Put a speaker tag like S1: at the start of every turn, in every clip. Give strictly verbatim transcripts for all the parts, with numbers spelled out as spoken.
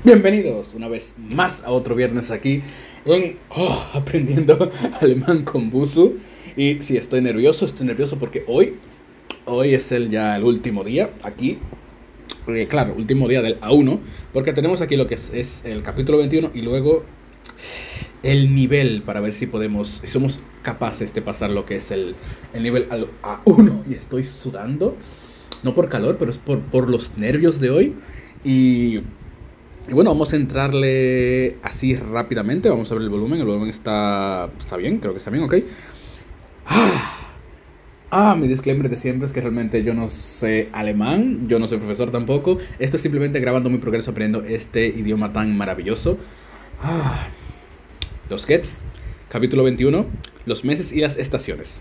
S1: Bienvenidos una vez más a otro viernes aquí en oh, aprendiendo alemán con Busu. Y sí, estoy nervioso, estoy nervioso porque hoy, hoy es el ya el último día aquí. Eh, claro, último día del A uno, porque tenemos aquí lo que es, es el capítulo veintiuno y luego el nivel para ver si podemos, si somos capaces de pasar lo que es el, el nivel al A uno. Y estoy sudando, no por calor, pero es por, por los nervios de hoy. Y... Y bueno, vamos a entrarle así rápidamente. Vamos a ver el volumen. El volumen está, está bien, creo que está bien, ok. Ah, ah, mi disclaimer de siempre es que realmente yo no sé alemán. Yo no soy profesor tampoco. Esto es simplemente grabando mi progreso aprendiendo este idioma tan maravilloso. Ah, los gets, capítulo veintiuno. Los meses y las estaciones.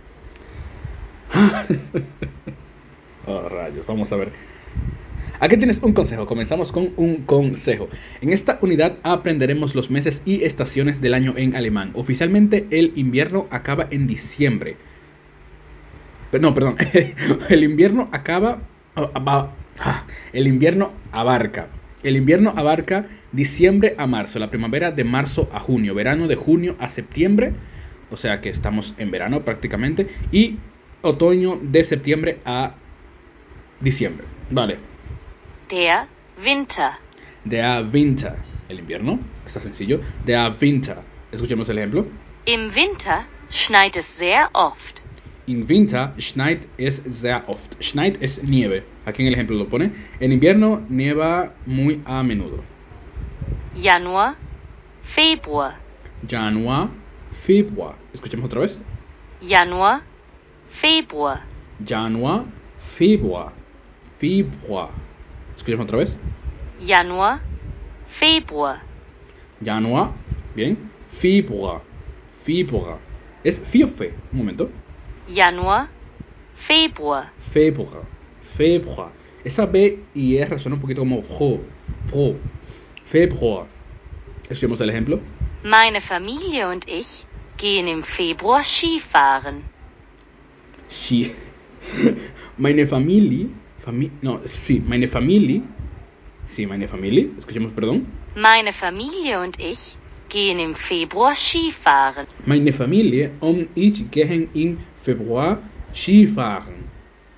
S1: Oh, rayos, vamos a ver. Aquí tienes un consejo, comenzamos con un consejo. En esta unidad aprenderemos los meses y estaciones del año en alemán. Oficialmente el invierno acaba en diciembre. No, perdón, el invierno acaba... El invierno abarca. El invierno abarca diciembre a marzo, la primavera de marzo a junio, verano de junio a septiembre, o sea que estamos en verano prácticamente, y otoño de septiembre a diciembre, vale.
S2: Der Winter.
S1: Der Winter. El invierno. Está sencillo. Der Winter. Escuchemos el ejemplo.
S2: Im Winter schneit es sehr oft.
S1: Im Winter schneit es sehr oft. Schneit es nieve. Aquí en el ejemplo lo pone. En invierno nieva muy a menudo.
S2: Januar, Februar.
S1: Januar, Februar. Escuchemos otra vez.
S2: Januar, Februar.
S1: Januar, Februar. Februar. Escuchemos otra vez.
S2: Januar, Februar.
S1: Januar, bien. Februar, Februar. Es fi o fe. Un momento.
S2: Januar, Februar.
S1: Februar, Februar. Esa B y R suena un poquito como pro, pro. Februar. Escuchemos el ejemplo.
S2: Meine Familie und ich gehen im Februar Skifahren.
S1: Ski. Meine Familie. Fami no, sí, meine Familie. Sí, meine Familie. Escuchemos, perdón.
S2: Meine Familie und ich gehen im Februar Skifahren.
S1: Meine Familie und ich gehen im Februar Skifahren.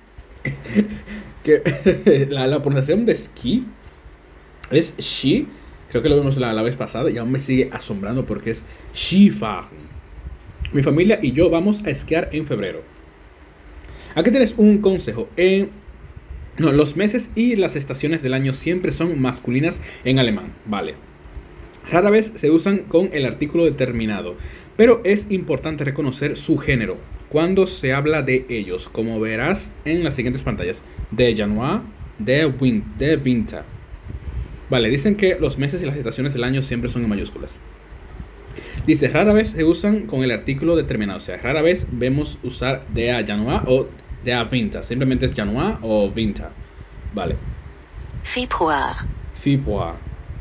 S1: que, la, la pronunciación de ski es Ski. Creo que lo vimos la, la vez pasada y aún me sigue asombrando porque es Skifahren. Mi familia y yo vamos a esquiar en febrero. Aquí tienes un consejo. En No, los meses y las estaciones del año siempre son masculinas en alemán, vale. Rara vez se usan con el artículo determinado, pero es importante reconocer su género cuando se habla de ellos, como verás en las siguientes pantallas. De Januar, de, win, de Winter. Vale, dicen que los meses y las estaciones del año siempre son en mayúsculas. Dice, rara vez se usan con el artículo determinado, o sea, rara vez vemos usar de a Januar o der Winter, simplemente es Januar o Winter. Vale.
S2: Februar.
S1: Februar.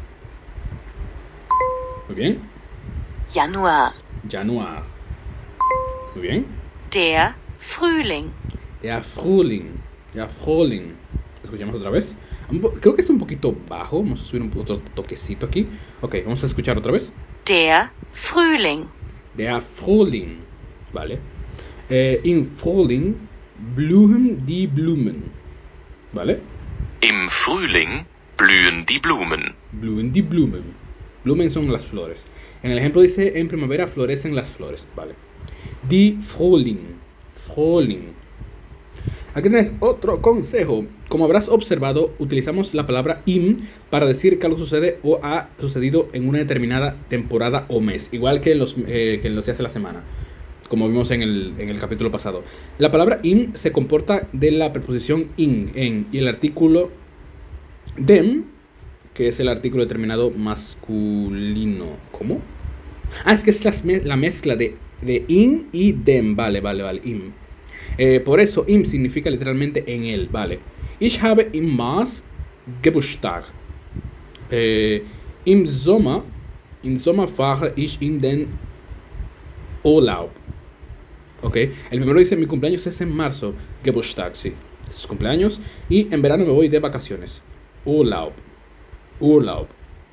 S1: Muy bien.
S2: Januar.
S1: Januar. Muy bien.
S2: Der Frühling.
S1: Der Frühling. Der Frühling. Escuchamos otra vez. Creo que está un poquito bajo. Vamos a subir un poquito toquecito aquí. Ok, vamos a escuchar otra vez.
S2: Der Frühling.
S1: Der Frühling. Vale. Eh, Im Frühling blühen die Blumen. ¿Vale?
S3: Im Frühling blühen die Blumen.
S1: Blühen die Blumen. Blumen son las flores. En el ejemplo dice, en primavera florecen las flores. Vale. Die Frühling. Frühling. Aquí tienes otro consejo. Como habrás observado, utilizamos la palabra im para decir que algo sucede o ha sucedido en una determinada temporada o mes. Igual que en los, eh, que en los días de la semana, como vimos en el, en el capítulo pasado. La palabra im se comporta de la preposición in, en, y el artículo dem, que es el artículo determinado masculino. ¿Cómo? Ah, es que es la, la mezcla de, de in y dem. Vale, vale, vale, im. Eh, por eso im significa literalmente en él, vale. Ich habe im März Geburtstag. Eh, Im Sommer, im Sommer fahre ich in den Urlaub. Ok, el primero dice mi cumpleaños es en marzo. Geburtstag, sí, es cumpleaños. Y en verano me voy de vacaciones. Urlaub. Urlaub.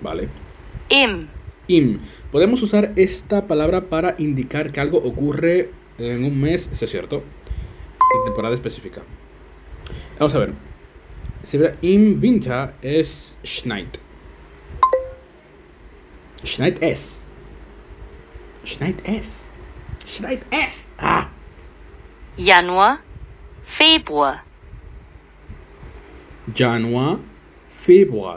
S1: ¿vale?
S2: Im.
S1: Im. Podemos usar esta palabra para indicar que algo ocurre en un mes, eso es cierto, en temporada específica. Vamos a ver. Si im Winter es schneit. Schneit es. Schneit es. Schneit es. Ah.
S2: Januar, Februar.
S1: Januar, Februar.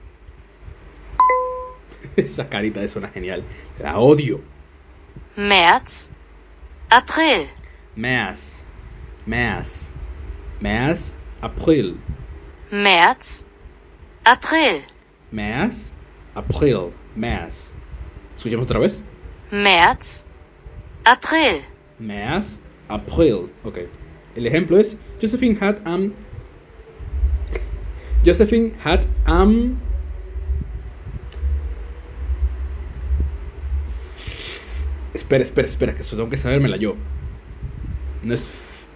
S1: Esa carita suena genial. La odio.
S2: März, April.
S1: März. März. März, April.
S2: März, April.
S1: März, April. März. Escuchemos otra vez.
S2: März, April.
S1: März, April. Ok. El ejemplo es Josephine had am Josephine had am Espera, espera, espera, que eso tengo que sabérmela yo. No es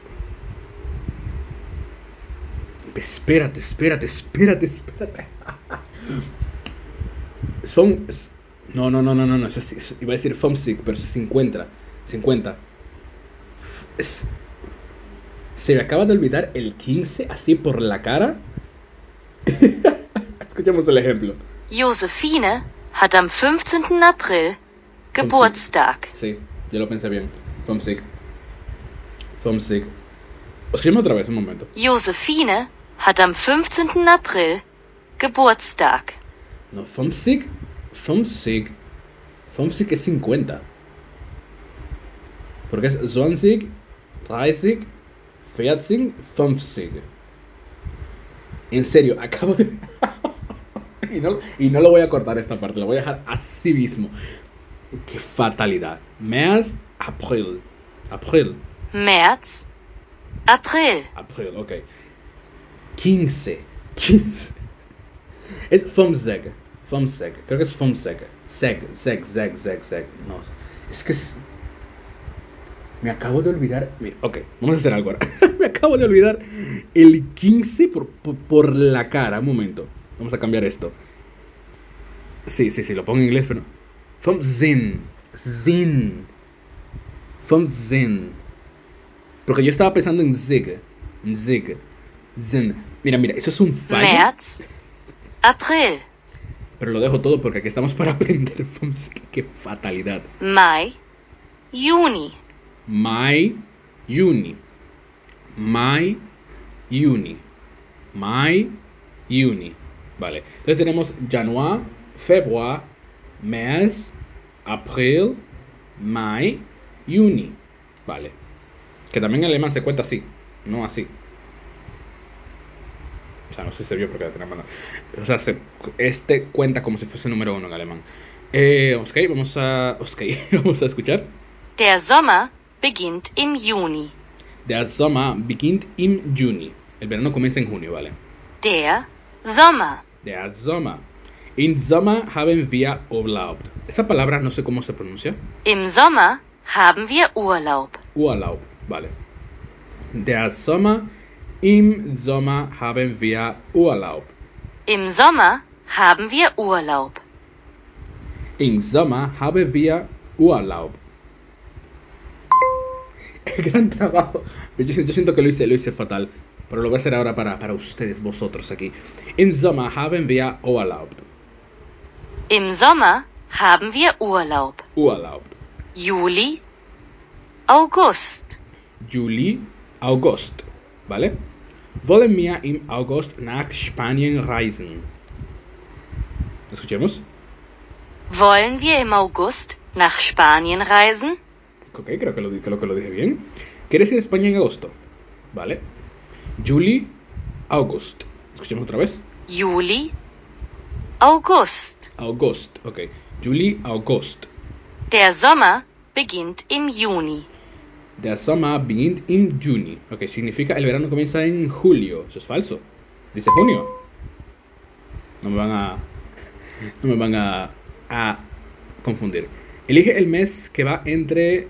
S1: Espérate, espérate, espérate, espérate. Son No, no, no, no, no, no. Eso, eso, iba a decir Fomsic, pero eso es cincuenta. cincuenta. Es, se me acaba de olvidar el quince así por la cara. Escuchemos el ejemplo.
S2: Josephine hat am fünfzehnten April Geburtstag.
S1: Sí, yo lo pensé bien. Fomsic. Fomsic. Escuchemos otra vez un momento.
S2: Josephine hat am fünfzehnten April Geburtstag.
S1: No, Fomsic. Fomsic. Fomsic es cincuenta. Porque es zwanzig, dreißig, vierzig, fünfzig. En serio, acabo de... y, no, y no lo voy a cortar esta parte, lo voy a dejar así mismo. Qué fatalidad. März, April. April.
S2: März, April.
S1: April, ok. quince. quince. Es fünfzig. Fünfzig. Creo que es fünfzig. Zeg, zeg, zeg, zeg, zeg. No, es que es... Me acabo de olvidar. Mira, ok, vamos a hacer algo ahora. Me acabo de olvidar el quince por, por, por la cara. Un momento. Vamos a cambiar esto. Sí, sí, sí, lo pongo en inglés, pero. Fünfzehn. Zin. Fünfzehn. Porque yo estaba pensando en zig. En zig. Zin. Mira, mira, eso es un fallo.
S2: März, April.
S1: Pero lo dejo todo porque aquí estamos para aprender. Qué fatalidad.
S2: Mai, Juni.
S1: Mai, Juni. Mai, Juni. Mai, Juni. Vale. Entonces tenemos Januar, Februar, März, April, Mai, Juni. Vale. Que también en alemán se cuenta así, no así. O sea, no sé si se vio porque la tenemos. O sea, se, este cuenta como si fuese número uno en alemán. Eh, ok, vamos a. Ok, vamos a escuchar.
S2: Der Sommer beginnt im Juni.
S1: Der Sommer beginnt im Juni. El verano comienza en junio, ¿vale?
S2: Der Sommer.
S1: Der Sommer. Im Sommer haben wir Urlaub. Esa palabra no sé cómo se pronuncia.
S2: Im Sommer haben wir Urlaub.
S1: Urlaub, vale. Der Sommer. Im Sommer haben wir Urlaub.
S2: Im Sommer haben wir Urlaub.
S1: Im Sommer haben wir Urlaub. Gran trabajo. Yo, yo siento que lo hice, lo hice fatal. Pero lo voy a hacer ahora para, para ustedes, vosotros aquí. Im Sommer haben wir Urlaub.
S2: Im Sommer haben wir Urlaub.
S1: Urlaub.
S2: Juli, August.
S1: Juli, August. ¿Vale? Wollen wir im August nach Spanien reisen? Escuchemos.
S2: Wollen wir im August nach Spanien reisen?
S1: Ok, creo que lo, creo que lo dije bien. ¿Quieres ir a España en agosto? ¿Vale? Juli, August. Escuchemos otra vez.
S2: Juli, August.
S1: August, ok. Juli, August.
S2: Der Sommer beginnt im Juni.
S1: Der Sommer beginnt im Juni. Ok, significa el verano comienza en julio. Eso es falso. Dice junio. No me van a... No me van a... a confundir. Elige el mes que va entre...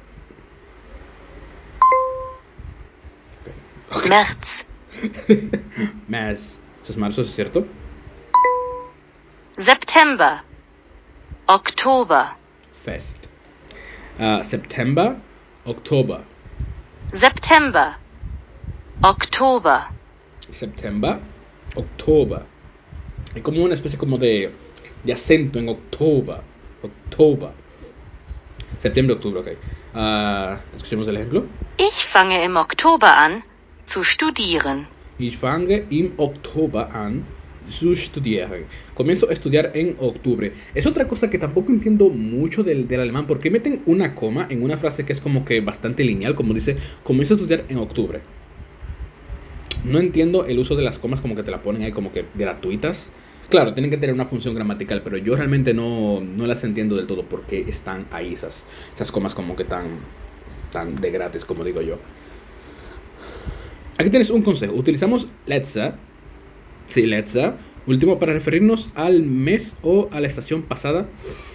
S2: Okay. März.
S1: März. Eso es marzo, ¿es cierto?
S2: September, Oktober,
S1: Fest. Uh, September, October.
S2: September, Oktober,
S1: September, October. Hay como una especie como de, de acento en October. October. Septiembre, octubre, ok. Uh, escuchemos el ejemplo.
S2: Ich fange im Oktober an zu studieren.
S1: Ich fange im Oktober an zu studieren. Comienzo a estudiar en octubre. Es otra cosa que tampoco entiendo mucho del, del alemán. ¿Por qué meten una coma en una frase que es como que bastante lineal? Como dice, comienzo a estudiar en octubre. No entiendo el uso de las comas, como que te la ponen ahí como que gratuitas. Claro, tienen que tener una función gramatical, pero yo realmente no, no las entiendo del todo por qué están ahí esas, esas comas como que tan, tan de gratis, como digo yo. Aquí tienes un consejo. Utilizamos letzte, sí, letzte, último, para referirnos al mes o a la estación pasada.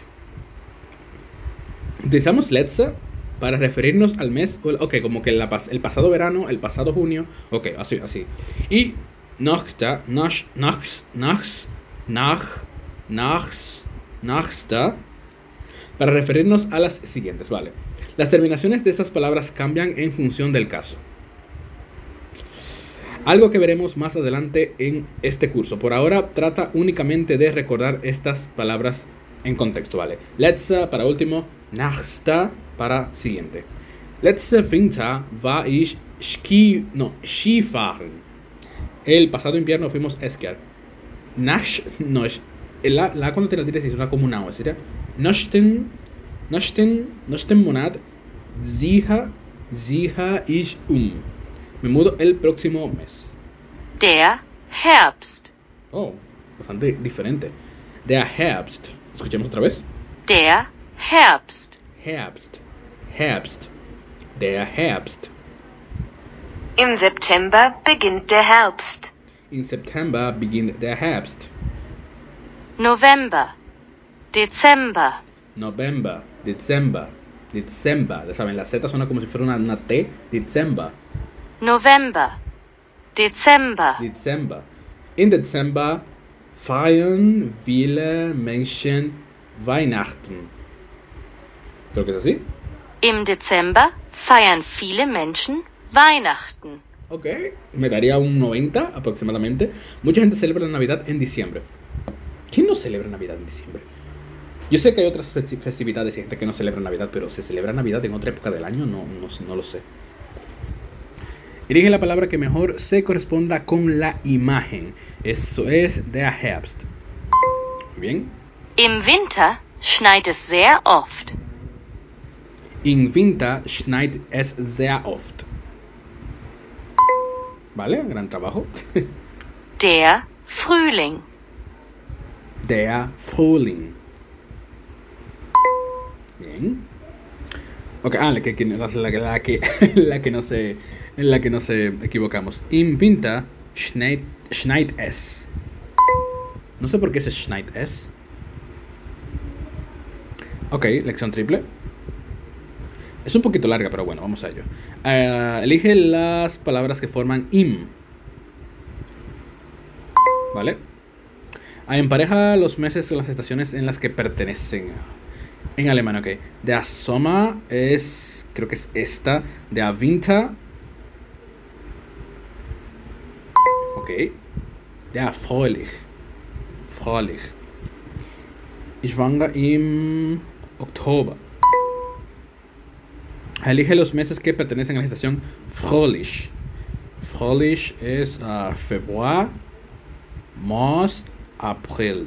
S1: Utilizamos letzte para referirnos al mes, ok, como que la, el pasado verano, el pasado junio, ok, así, así. Y nachsta, nach, nachs, nachs, nach, nachs, nachsta, para referirnos a las siguientes, vale. Las terminaciones de esas palabras cambian en función del caso. Algo que veremos más adelante en este curso. Por ahora trata únicamente de recordar estas palabras en contexto, vale. Letzte para último, nachsta para siguiente. Letzte Winter war ich Ski, no, Skifahren. El pasado invierno fuimos a esquiar. Nach, no, la, la cuando te la tires suena como una O, sería Nochten, Nochten, Nochten Monat, sicher, sicher ich um. Me mudo el próximo mes.
S2: Der Herbst.
S1: Oh, bastante diferente. Der Herbst. Escuchemos otra vez.
S2: Der Herbst.
S1: Herbst. Herbst. Der Herbst.
S4: Im September beginnt der Herbst.
S1: In September beginnt der Herbst.
S2: November. Dezember.
S1: November. Dezember. Dezember. Ya saben, la Z suena como si fuera una, una T. Dezember.
S2: November. Dezember.
S1: Dezember. In Dezember feiern viele Menschen Weihnachten. Creo que es así.
S2: Im Dezember feiern viele Menschen Weihnachten.
S1: Ok, me daría un noventa aproximadamente. Mucha gente celebra la Navidad en diciembre. ¿Quién no celebra Navidad en diciembre? Yo sé que hay otras festividades y gente que no celebra Navidad, pero ¿se celebra Navidad en otra época del año? No, no, no lo sé. Elige la palabra que mejor se corresponda con la imagen. Eso es der Herbst. Muy bien.
S2: Im Winter schneit es sehr oft.
S1: Im Winter schneit es sehr oft. Vale, gran trabajo.
S2: Der Frühling.
S1: Der Frühling. Bien. Ok, ah, la que, la, la, la, que, la que no se, la que no se equivocamos. Im Winter schneit, schneit es. No sé por qué se schneit es. Ok, lección triple. Es un poquito larga, pero bueno, vamos a ello. Uh, elige las palabras que forman im. ¿Vale? Ah, empareja los meses de las estaciones en las que pertenecen. En alemán, ok. Der Sommer es, creo que es esta. Der Winter. Ok. Der Fröhlich. Fröhlich. Ich fange im Oktober. Elige los meses que pertenecen a la estación Fröhlich. Fröhlich es uh, Februar, März, April.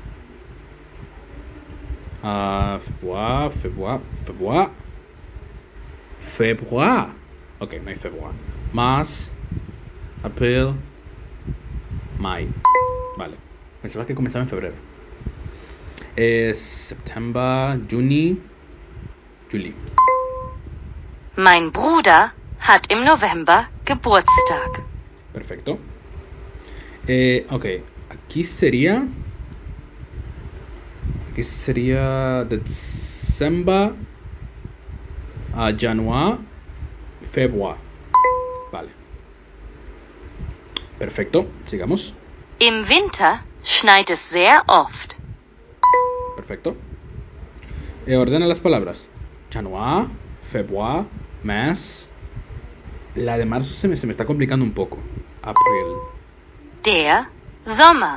S1: Uh, Februar, Februar, Februar. Februar. Ok, no hay Februar. März, April, Mai. Vale. Pensaba que comenzaba en febrero. Es September, Juni, Juli.
S2: Mein Bruder hat im November Geburtstag.
S1: Perfecto. Eh, ok, aquí sería... Aquí sería December, uh, Januar, Februar. Vale. Perfecto, sigamos.
S2: Im Winter schneit es sehr oft.
S1: perfecto. Eh, ordena las palabras. Januar, Februar, März. La de marzo se me, se me está complicando un poco. April.
S2: Der Sommer.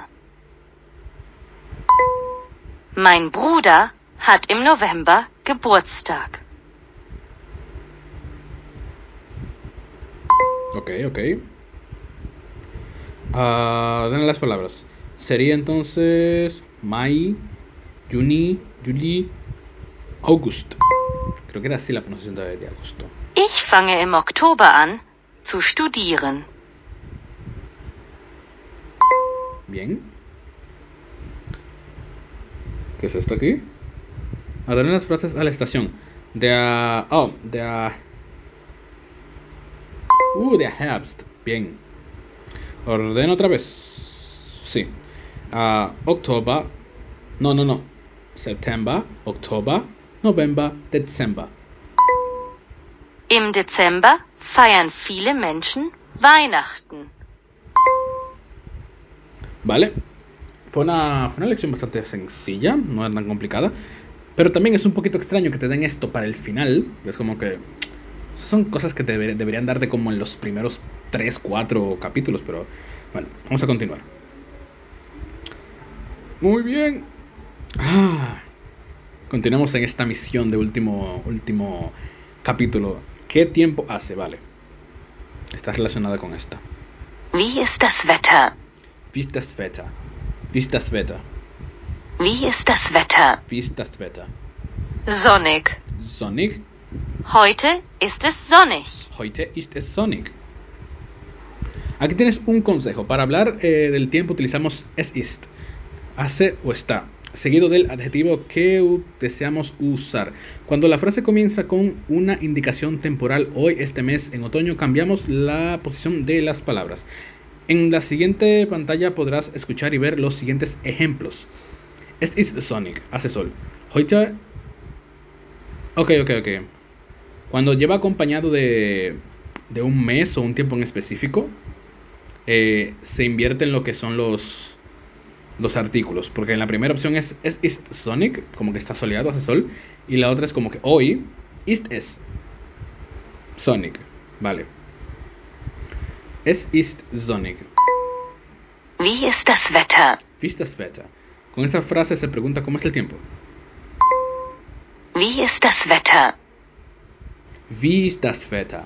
S2: Mein Bruder hat im November Geburtstag.
S1: Ok, ok. Ah, ordena las palabras. Sería entonces Mai, Juni, Juli, August. Creo que era así la pronunciación de, de agosto.
S2: Ich fange im Oktober an zu studieren.
S1: Bien. ¿Qué es esto aquí? Ordena las frases a la estación. Der, oh, der, uh, der Herbst. Bien. Ordena otra vez. Sí. Uh, October. No, no, no. September, Oktober, November, Dezember.
S2: Im Dezember feiern viele Menschen Weihnachten.
S1: Vale. Fue una, fue una lección bastante sencilla, no era tan complicada. Pero también es un poquito extraño que te den esto para el final. Es como que son cosas que te deber, deberían darte como en los primeros tres, cuatro capítulos. Pero bueno, vamos a continuar. Muy bien. Ah, continuamos en esta misión de último, último capítulo. ¿Qué tiempo hace? Vale. Está relacionada con esta.
S4: Wie ist das Wetter?
S1: Wie ist das Wetter? Wie ist das Wetter?
S4: Wie ist das Wetter?
S1: Wie ist das Wetter?
S4: Sonnig.
S1: Sonnig.
S2: Heute ist es sonnig.
S1: Heute ist es sonnig. Aquí tienes un consejo. Para hablar eh, del tiempo utilizamos es ist. Hace o está. Seguido del adjetivo que u- deseamos usar. Cuando la frase comienza con una indicación temporal, hoy, este mes, en otoño, cambiamos la posición de las palabras. En la siguiente pantalla podrás escuchar y ver los siguientes ejemplos. Es ist sonnig, hace sol. Heute. Ok, ok, ok. Cuando lleva acompañado de, de un mes o un tiempo en específico, eh, se invierte en lo que son los, los artículos. Porque en la primera opción es es ist sonnig, como que está soleado, hace sol. Y la otra es como que hoy, ist es sonnig. Vale. Es ist sonnig.
S4: Wie ist das Wetter?
S1: Wie ist das Wetter? Con esta frase se pregunta cómo es el tiempo.
S4: Wie ist das Wetter?
S1: Wie ist das Wetter?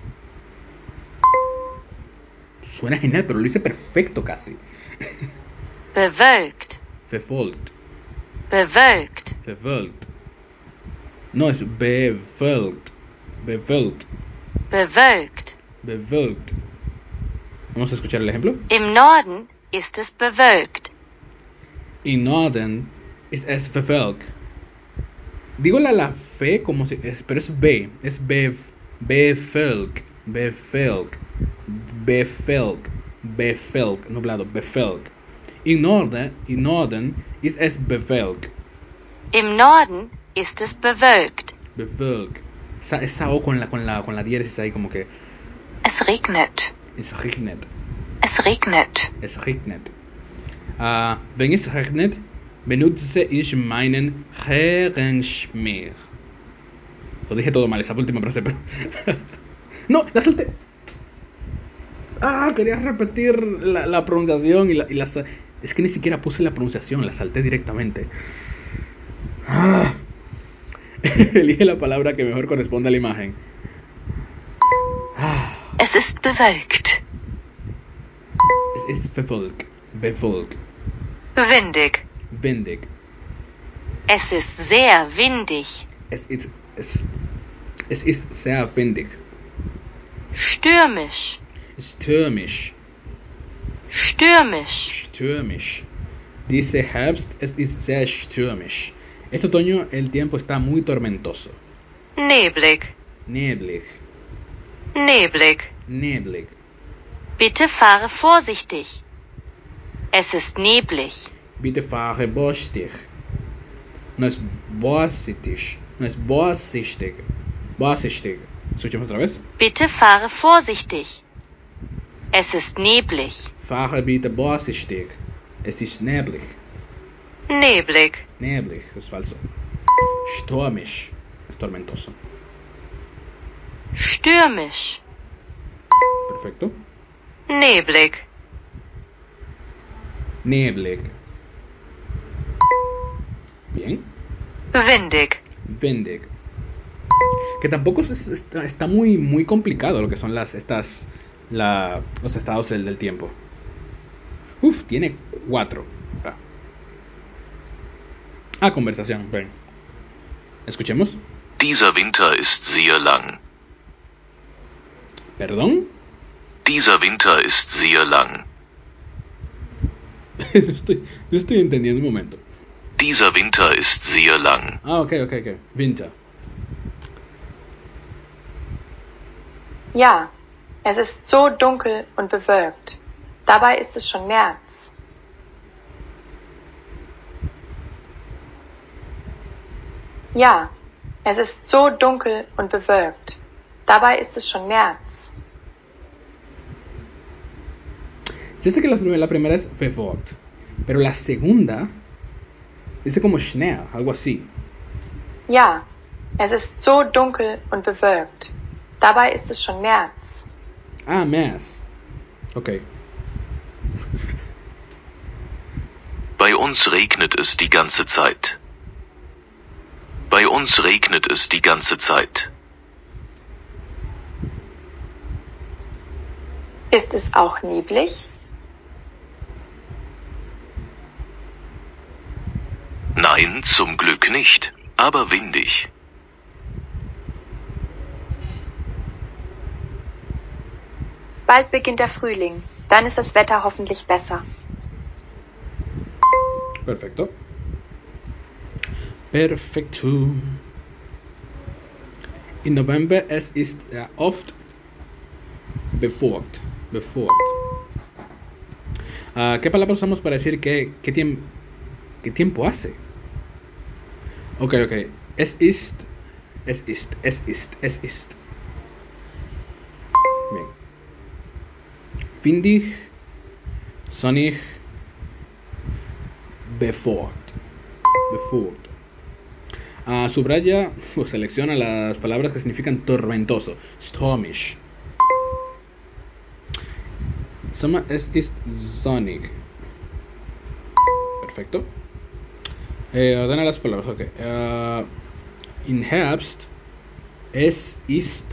S1: Suena genial, pero lo hice perfecto casi.
S2: Bewölkt.
S1: Verfolgt.
S2: Bewölkt.
S1: Verwölkt. No, es bewölkt. Bewölkt.
S2: Bewölkt.
S1: Bewölkt. Vamos a escuchar el ejemplo.
S2: Im Norden ist es bewölkt.
S1: In Norden ist es verwölkt. Digo la, la fe como si es, pero es B, es bev, befelk, befelk, befelk, befelk, nublado, befelk. In Norden, in Norden ist es bewölkt,
S2: Im Norden ist es bewölkt.
S1: bewölkt. Esa, esa O con la, con la, con la diéresis ahí como que
S4: Es regnet.
S1: es regnet,
S4: Es regnet.
S1: es regnet. Uh, wenn es regnet, benutze ich meinen Regenschirm. Lo dije todo mal, esa última frase, pero... ¡No! ¡La salté! Ah, quería repetir la, la pronunciación y la, y la... Es que ni siquiera puse la pronunciación, la salté directamente. Ah. Elige la palabra que mejor corresponde a la imagen.
S4: Es ist bewölkt.
S1: Es ist bewölkt. Bewölkt.
S4: Windig.
S1: Windig.
S2: Es ist sehr windig.
S1: Es ist... Es, es ist sehr windig.
S2: Stürmisch.
S1: Stürmisch.
S2: Stürmisch.
S1: Stürmisch. Dice Herbst, es ist sehr stürmisch. Este otoño el tiempo está muy tormentoso.
S4: Neblig.
S1: Neblig.
S4: Neblig.
S1: Neblig.
S2: Bitte fahre vorsichtig. Es ist neblig.
S1: Bitte fahre vorsichtig. No es vorsichtig. No es vorsichtig. Vorsichtig. Escuchemos otra vez.
S2: Bitte fahre vorsichtig. Es ist neblig.
S1: Fahre bitte vorsichtig. Es ist neblig.
S4: Neblig.
S1: Neblig, es falso. Stürmisch, es tormentoso.
S2: Stürmisch.
S1: Perfecto.
S4: Neblig.
S1: Neblig. Bien.
S4: Windig.
S1: Windig. Que tampoco es- está, está muy, muy complicado lo que son las, estas, la, los estados del, del tiempo. Uf, tiene cuatro. Ah, ah conversación. Ven. Escuchemos.
S3: Dieser Winter ist sehr lang.
S1: ¿Perdón?
S3: Dieser Winter ist sehr lang.
S1: no, estoy, no estoy entendiendo un momento.
S3: Dieser Winter ist sehr lang.
S1: Ah, ok, ok, ok. Winter.
S5: Ja, es ist so dunkel und bewölkt. Dabei ist es schon März. Ja, es ist so dunkel und bewölkt. Dabei ist es schon März.
S1: Yo sé que la, la primera es verfolgt, pero la segunda dice como schnell, algo así.
S5: Ja, es ist so dunkel und bewölkt. Dabei ist es schon März.
S1: Ah, más. Ok.
S3: Bei uns regnet es die ganze Zeit. Bei uns regnet es die ganze Zeit.
S5: Ist es auch neblig?
S3: Nein, zum Glück nicht, aber windig.
S5: Bald beginnt der Frühling. Dann ist das Wetter hoffentlich besser.
S1: Perfecto. Perfecto. In November es ist äh, oft befolgt. Befolgt. Ah, ¿Qué palabra usamos para decir qué, qué, tiemp qué tiempo hace? Ok, ok. Es ist. Es ist. Es ist. Es ist. Bien. Windig. Sonnig. Befolgt. Befolgt. Ah, subraya o selecciona las palabras que significan tormentoso. Stormisch. Sommer, es ist sonnig. Perfecto. Eh, ordena las palabras. Ok. Uh, in Herbst. Es ist.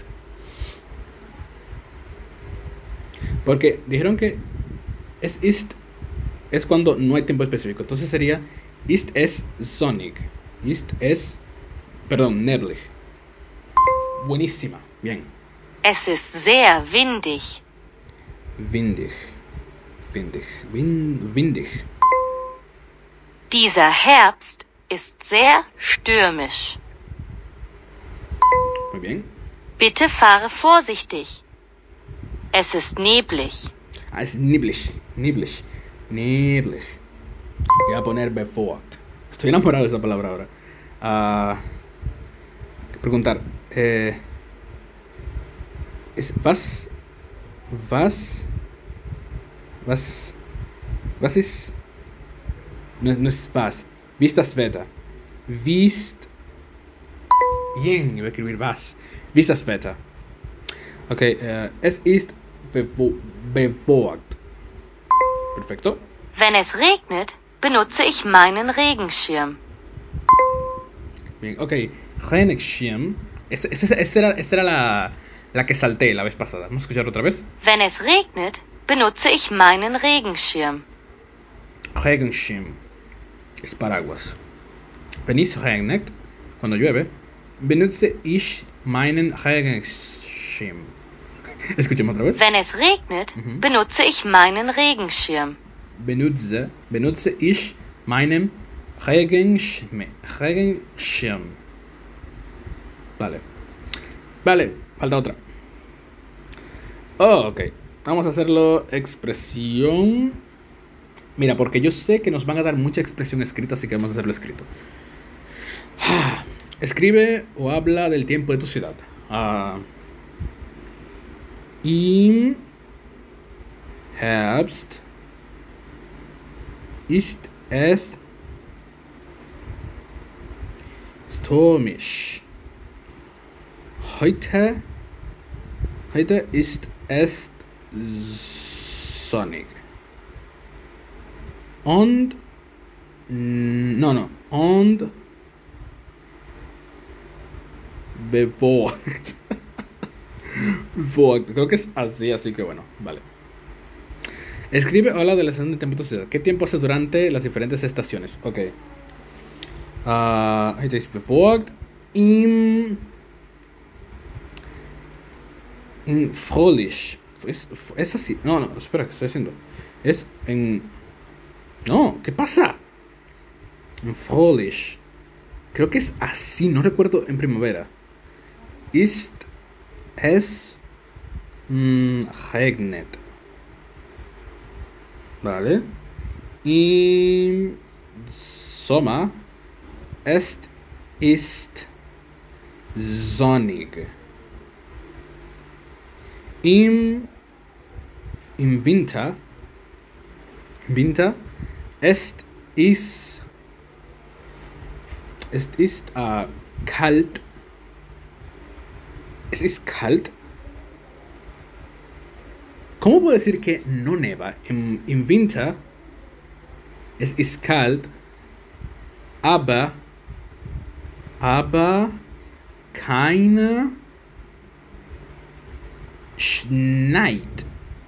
S1: Porque dijeron que es ist es cuando no hay tiempo específico. Entonces sería ist es sonnig. Ist es. Perdón, neblig. Buenísima. Bien.
S2: Es ist sehr windig.
S1: Windig. Windig. Win, windig.
S2: Dieser Herbst ist sehr stürmisch.
S1: Muy bien.
S2: Bitte fahre vorsichtig. Es ist neblig.
S1: Ah, es neblig. Neblig. Neblig. Voy a poner befolgt. Estoy enamorado de esa palabra ahora. Ah, preguntar. Eh, es, was. Was. Was. Was ist. No, no es was. Wie ist das Wetter? Wie ist. Bien, iba a escribir was. Wie ist das Wetter? Ok, eh, es ist bewo befolgt. Perfecto.
S2: Wenn es regnet, benutze ich meinen Regenschirm.
S1: Bien, ok. Regenschirm. Esta, esta, esta era, esta era la, la que salté la vez pasada. Vamos a escucharlo otra vez.
S2: Wenn es regnet, benutze ich meinen Regenschirm.
S1: Regenschirm. Es paraguas. Wenn es regnet, cuando llueve, benutze ich meinen Regenschirm. Escuchemos otra vez.
S2: Wenn es regnet,
S1: Mhm.
S2: benutze ich meinen Regenschirm.
S1: Benutze, benutze ich meinen Regenschirm. Regenschirm. Vale. Vale, falta otra. Oh, ok. Vamos a hacerlo expresión. Mira, porque yo sé que nos van a dar mucha expresión escrita, así que vamos a hacerlo escrito. Escribe o habla del tiempo de tu ciudad. Ah, Im Herbst ist es Stürmisch. Heute, heute ist es sonnig. Und, no, no, und bewölkt. Bewölkt. Creo que es así, así que bueno, vale. Escribe hola de la estación de tiempo de tu ciudad. ¿Qué tiempo hace durante las diferentes estaciones? Ok. Uh, heute ist bewölkt. Im in fröhlich. Es, es así. No, no, espera, ¿qué estoy haciendo? Es en. No, ¿qué pasa? En fröhlich. Creo que es así, no recuerdo en primavera. Ist es mh, regnet. Vale. Im Sommer es ist sonnig. Im, im Winter, Winter es ist, es ist uh, kalt. Es ist kalt. ¿Cómo puedo decir que no neva? Im, im Winter es ist kalt, aber, aber keine schneit.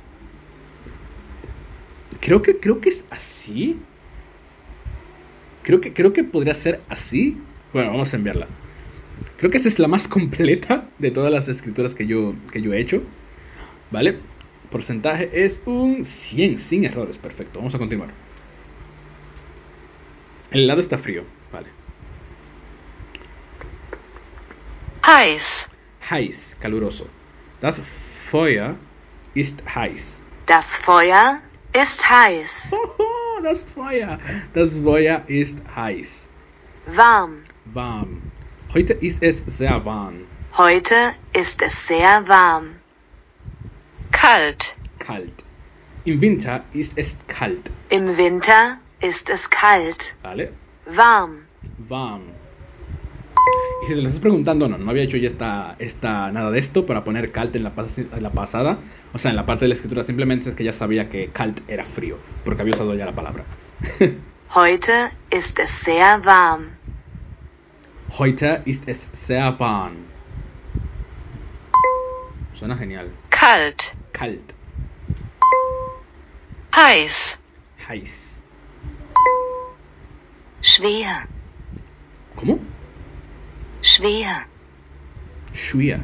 S1: Creo que, creo que es así. Creo que, creo que podría ser así. Bueno, vamos a enviarla. Creo que esa es la más completa de todas las escrituras que yo, que yo he hecho. ¿Vale? Porcentaje es un cien, sin errores. Perfecto, vamos a continuar. El helado está frío. Vale.
S4: Heiß.
S1: Heiß, caluroso. Das Feuer ist heiß.
S4: Das Feuer ist heiß.
S1: Oh, das Feuer. Das Feuer ist heiß.
S4: Warm.
S1: Warm. Heute ist es sehr warm.
S4: Heute ist es sehr warm. Kalt.
S1: Kalt. Im Winter ist es kalt.
S4: Im Winter ist es kalt.
S1: ¿Vale?
S4: Warm.
S1: Warm. Y si te lo estás preguntando, no, no había hecho ya esta, esta, nada de esto para poner kalt en la, pas en la pasada. O sea, en la parte de la escritura simplemente es que ya sabía que kalt era frío, porque había usado ya la palabra.
S4: Heute ist es sehr warm.
S1: Heute ist es sehr warm. Suena genial.
S4: Kalt.
S1: Kalt.
S4: Heiß.
S1: Heiß.
S4: Schwer.
S1: ¿Cómo?
S4: Schwer.
S1: Schwer.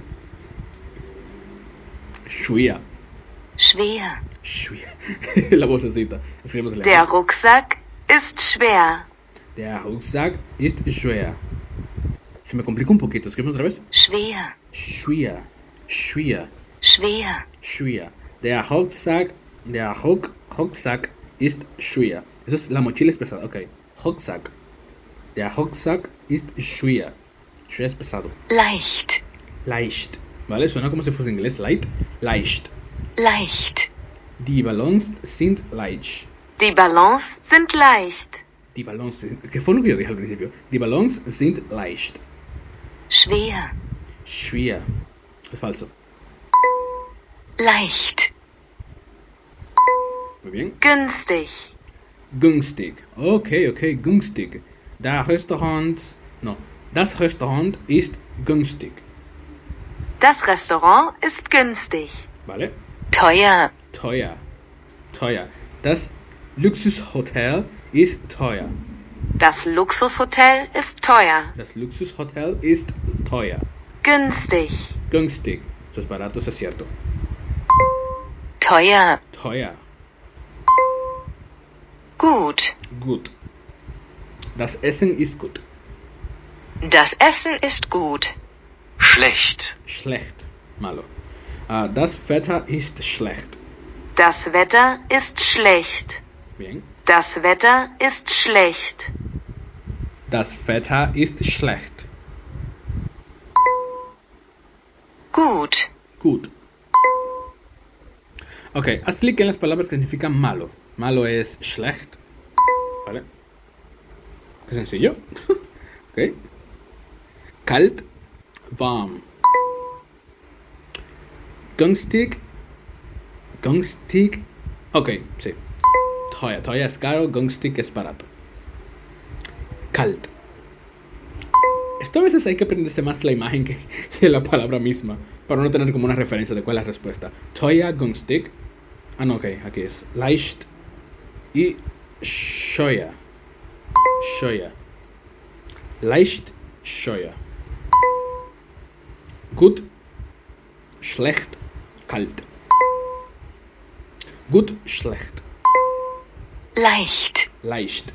S1: Schwer.
S4: Schwer.
S1: Schwer. La vocecita. Escribimos
S4: Der Rucksack ist schwer.
S1: Der Rucksack ist schwer. Se me complica un poquito. Escribimos otra vez.
S4: Schwer.
S1: Schwer. Schwer.
S4: Schwer.
S1: Schwer. Der Rucksack, der Ruck, Rucksack ist schwer. Eso es, la mochila es pesada. Ok. Rucksack. Der Rucksack ist schwer. Schwer es pesado.
S4: Leicht.
S1: Leicht. ¿Vale? Suena como si fuese en inglés. Light. Leicht.
S4: Leicht.
S1: Die Ballons sind leicht.
S4: Die Ballons sind leicht.
S1: Die Ballons sind... ¿Qué fue lo que yo dije al principio? Die Ballons sind leicht.
S4: Schwer.
S1: Schwer. Es falso.
S4: Leicht.
S1: Muy bien.
S4: Günstig.
S1: Günstig. Okay, okay, günstig. Der Restaurant... No. Das Restaurant ist günstig.
S4: Das Restaurant ist günstig.
S1: ¿Vale?
S4: Teuer.
S1: Teuer. Teuer. Das Luxushotel ist teuer.
S4: Das Luxushotel ist teuer.
S1: Das Luxushotel ist teuer.
S4: Günstig.
S1: Günstig. Eso es barato, eso es cierto.
S4: Teuer.
S1: Teuer.
S4: Gut.
S1: Gut. Das Essen ist gut.
S4: Das Essen ist gut.
S3: Schlecht.
S1: Schlecht. Malo. Uh, das Wetter ist schlecht.
S4: Das Wetter ist schlecht.
S1: Bien.
S4: Das Wetter ist schlecht.
S1: Das Wetter ist schlecht.
S4: Gut.
S1: Gut. Ok, haz clic en las palabras que significan malo. Malo es schlecht. ¿Vale? Qué sencillo. Ok. Kalt, warm. Günstig, günstig. Ok, sí. Teuer, teuer es caro, günstig es barato. Kalt. Esto a veces hay que aprenderse más la imagen que, que la palabra misma, para no tener como una referencia de cuál es la respuesta. Teuer, günstig. Ah, no, ok, aquí es. Leicht y scheuer. Scheuer. Leicht, scheuer. Gut, schlecht, kalt. Gut, schlecht.
S2: Leicht.
S1: Leicht.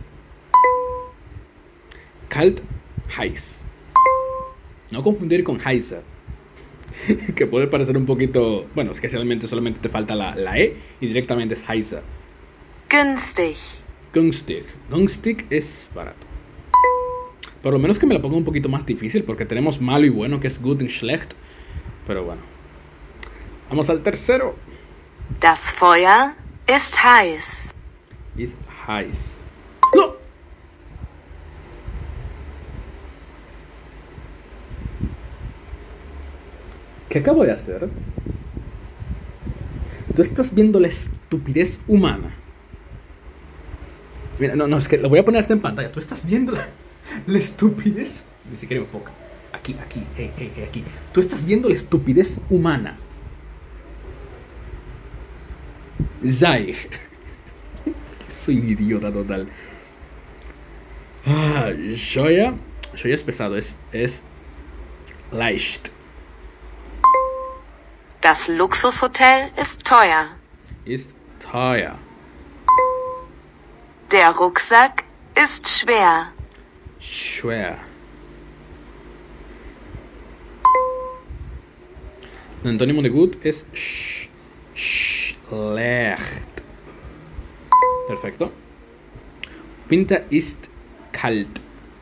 S1: Kalt, heiß. No confundir con heißer, que puede parecer un poquito... Bueno, es que realmente solamente te falta la, la E y directamente es heißer.
S4: günstig,
S1: Günstig. Günstig es barato. Por lo menos que me la ponga un poquito más difícil, porque tenemos malo y bueno, que es gut und schlecht. Pero bueno. Vamos al tercero.
S4: das Feuer ist heiß.
S1: Ist heiß. ¡No! ¿Qué acabo de hacer? Tú estás viendo la estupidez humana. Mira, no, no, es que lo voy a poner hasta en pantalla. Tú estás viendo la, la estupidez. Ni siquiera enfoca. Aquí, aquí, hey, hey, hey, aquí. Tú estás viendo la estupidez humana. Sei. Soy un idiota total. Ah, Scheuer. Scheuer es pesado, es, es leicht.
S4: Das Luxushotel ist teuer.
S1: Ist teuer.
S4: Der Rucksack ist schwer.
S1: Schwer. El antónimo de gut es sch, schlecht. Perfecto. Winter ist kalt.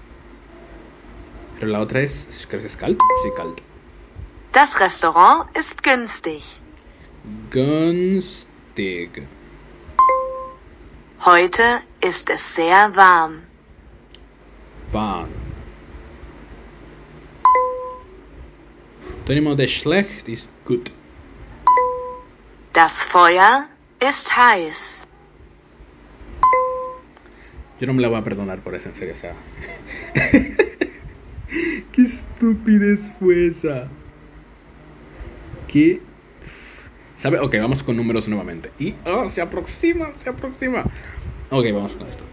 S1: Pero la otra es, creo que es kalt. Sí, kalt.
S4: Das Restaurant ist günstig.
S1: Günstig.
S4: Heute ist es sehr warm.
S1: Warm. Antónimo de schlecht ist gut.
S4: Das Feuer ist heiß.
S1: Yo no me la voy a perdonar por eso, en serio, o sea. Qué estupidez fue esa. ¿Qué? ¿Sabe? Ok, vamos con números nuevamente. Y oh, se aproxima, se aproxima. Ok, vamos con esto.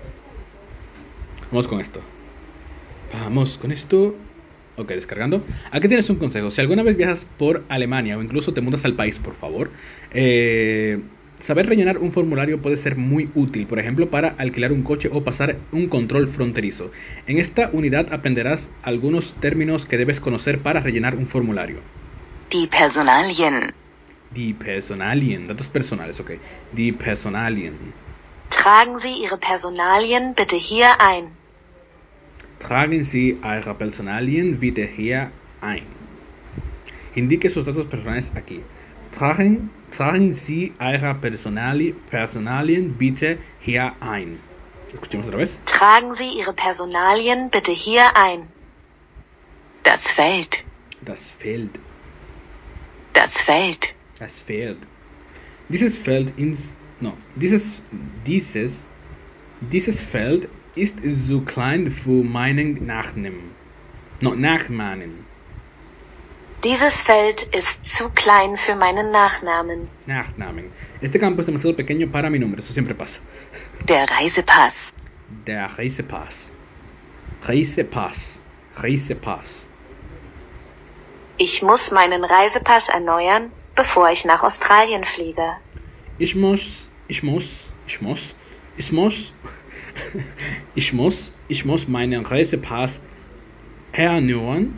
S1: Vamos con esto. Vamos con esto. Ok, descargando. Aquí tienes un consejo. Si alguna vez viajas por Alemania o incluso te mudas al país, por favor, eh, saber rellenar un formulario puede ser muy útil, por ejemplo, para alquilar un coche o pasar un control fronterizo. En esta unidad aprenderás algunos términos que debes conocer para rellenar un formulario.
S2: Die Personalien.
S1: Die Personalien, datos personales, ok. Die Personalien.
S4: Tragen Sie Ihre Personalien bitte hier ein.
S1: Tragen Sie Ihre Personalien bitte hier ein. Indique sus datos personales aquí. Tragen, tragen Sie Ihre Personali, Personalien bitte hier ein. Escuchemos otra vez.
S4: Tragen Sie Ihre Personalien bitte hier ein.
S2: Das Feld.
S1: Das Feld.
S2: Das Feld.
S1: Das Feld. Dieses Feld ins... No. Dieses... Dieses... Dieses Feld ist zu klein für meinen Nachnamen. No, Nachnamen.
S4: Dieses Feld ist zu klein für meinen Nachnamen.
S1: Nachnamen. Este campo es demasiado pequeño para mi nombre. Eso siempre pasa.
S2: Der Reisepass.
S1: Der Reisepass. Reisepass. Reisepass.
S4: Ich muss meinen Reisepass erneuern, bevor ich nach Australien fliege.
S1: Ich muss, ich muss, ich muss, ich muss, ich muss, ich muss meinen Reisepass erneuern,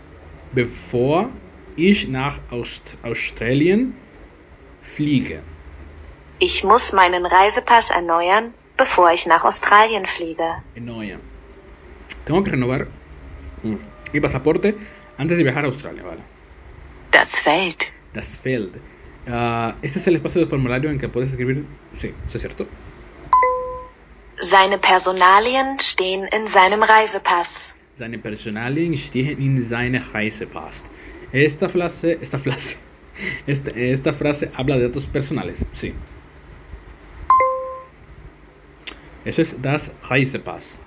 S1: bevor ich nach Aust- Australien fliege.
S4: Ich muss meinen Reisepass erneuern, bevor ich nach Australien fliege.
S1: Erneuern. Tengo que renovar mm, mi pasaporte antes de viajar a Australia, ¿vale?
S2: Das Feld.
S1: Das Feld. Uh, este es el espacio de formulario en que puedes escribir... Sí, eso es cierto.
S4: Seine Personalien stehen in seinem Reisepass.
S1: Seine Personalien stehen in seine Reisepass. Esta frase, esta frase, esta, esta frase habla de datos personales, sí. Eso es das Reisepass.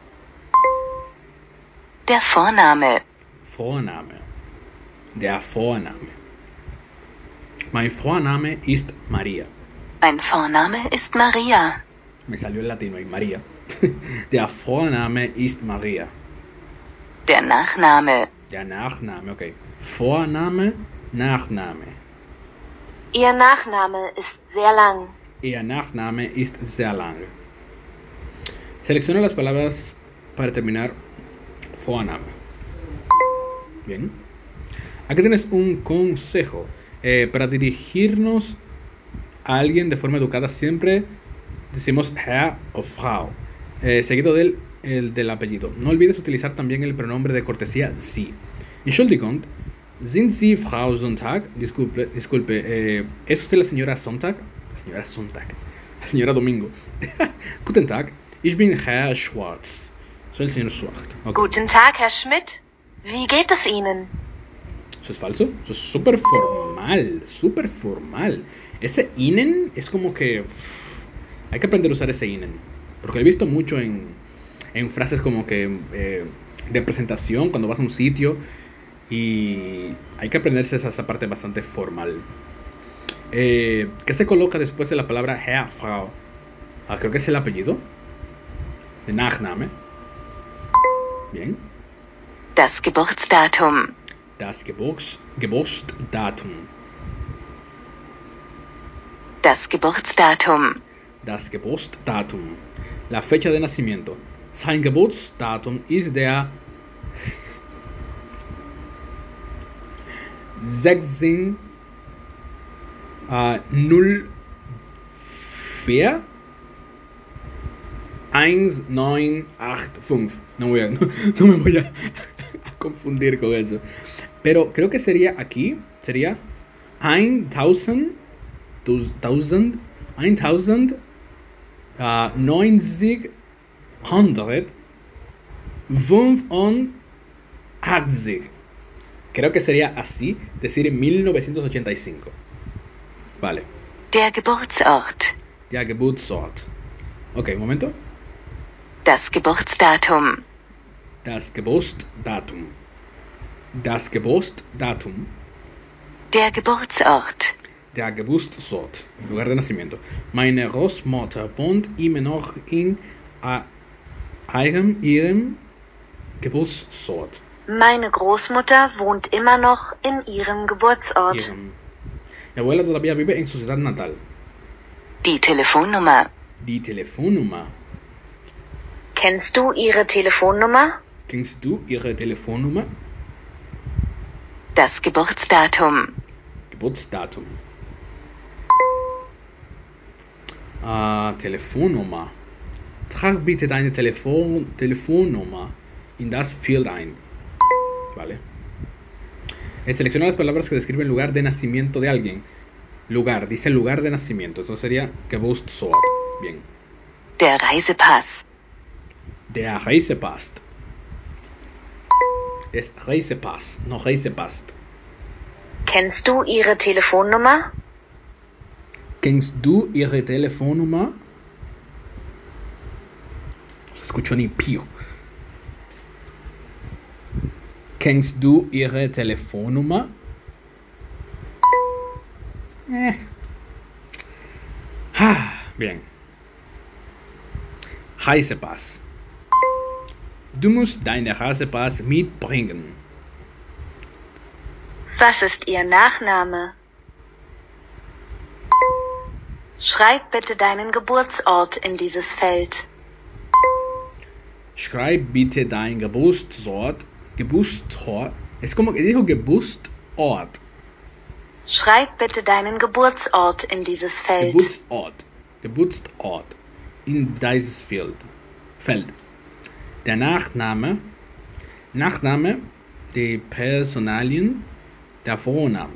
S2: Der Vorname.
S1: Vorname. Der Vorname. Mein Vorname ist Maria.
S2: Mein Vorname ist Maria.
S1: Me salió el latino ahí, María. Der Vorname ist Maria.
S2: Der Nachname.
S1: Der Nachname, okay. Vorname, Nachname.
S4: Ihr Nachname ist sehr lang.
S1: Ihr Nachname ist sehr lang. Selecciona las palabras para terminar Vorname. Bien. Aquí tienes un consejo. Eh, para dirigirnos a alguien de forma educada siempre decimos Herr o Frau, eh, seguido del, el, del apellido. No olvides utilizar también el pronombre de cortesía Sie. Entschuldigung, sind Sie Frau Sonntag? Disculpe, disculpe eh, ¿es usted la señora Sonntag? La señora Sonntag. La señora Domingo. Guten Tag, ich bin Herr Schwarz. Soy el señor Schwarz. Okay.
S4: Guten Tag, Herr Schmidt. Wie geht es Ihnen?
S1: Eso es falso. Eso es súper formal. Súper formal. Ese Ihnen es como que... Uff, hay que aprender a usar ese Ihnen. Porque lo he visto mucho en, en frases como que... Eh, de presentación, cuando vas a un sitio. Y hay que aprenderse esa, esa parte bastante formal. Eh, ¿Qué se coloca después de la palabra Herr, Frau? Ah, creo que es el apellido. De Nachname. Bien.
S2: Das Geburtsdatum.
S1: Das Geburts, Geburtsdatum.
S2: Das Geburtsdatum.
S1: Das Geburtsdatum. La fecha de nacimiento. Sein Geburtsdatum ist der sechzehn null vier eins neun acht fünf. No, voy a, no, no me voy a, a confundir con eso. Pero creo que sería aquí. Sería ein tausend, tausend, ein tausend, uh, neunzig, hundred, fünfundachtzig. Creo que sería así, decir en mil novecientos ochenta y cinco. Vale.
S2: Der Geburtsort.
S1: Der Geburtsort. Ok, un momento.
S2: Das Geburtsdatum.
S1: Das Geburtsdatum. Das Geburtsdatum.
S2: Der Geburtsort.
S1: Der Geburtsort. Lugar de nacimiento. Meine Großmutter wohnt immer noch in uh, ihrem, ihrem Geburtsort.
S4: Meine Großmutter wohnt immer noch in ihrem Geburtsort.
S1: Ihrem. Mi abuela todavía vive en su ciudad natal.
S2: Die Telefonnummer.
S1: Die Telefonnummer.
S4: Kennst du ihre Telefonnummer?
S1: Kennst du ihre Telefonnummer?
S2: Das Geburtsdatum.
S1: Geburtsdatum. Ah, Telefonnummer. Trag bitte deine Telefon Telefonnummer in das Feld ein. Vale. Eh, selecciona las palabras que describen el lugar de nacimiento de alguien. Lugar, dice lugar de nacimiento. Eso sería Geburtsort. Bien.
S2: Der Reisepass.
S1: Der Reisepass. Es Reisepass, no Reisepass.
S4: Kennst du ihre Telefonnummer?
S1: Kennst du ihre Telefonnummer? No se escuchó ni pío. Kennst du ihre Telefonnummer? Eh. Ah, bien. Reisepass. Du musst deinen Reisepass mitbringen.
S4: Was ist ihr Nachname? Schreib bitte deinen Geburtsort in dieses Feld.
S1: Schreib bitte dein Geburtsort. Geburtsort. Es como que dijo Geburtsort.
S4: Schreib bitte deinen Geburtsort in dieses Feld.
S1: Geburtsort. Geburtsort. In dieses Feld. Feld. Der Nachname. Nachname. Die Personalien. Der Vorname.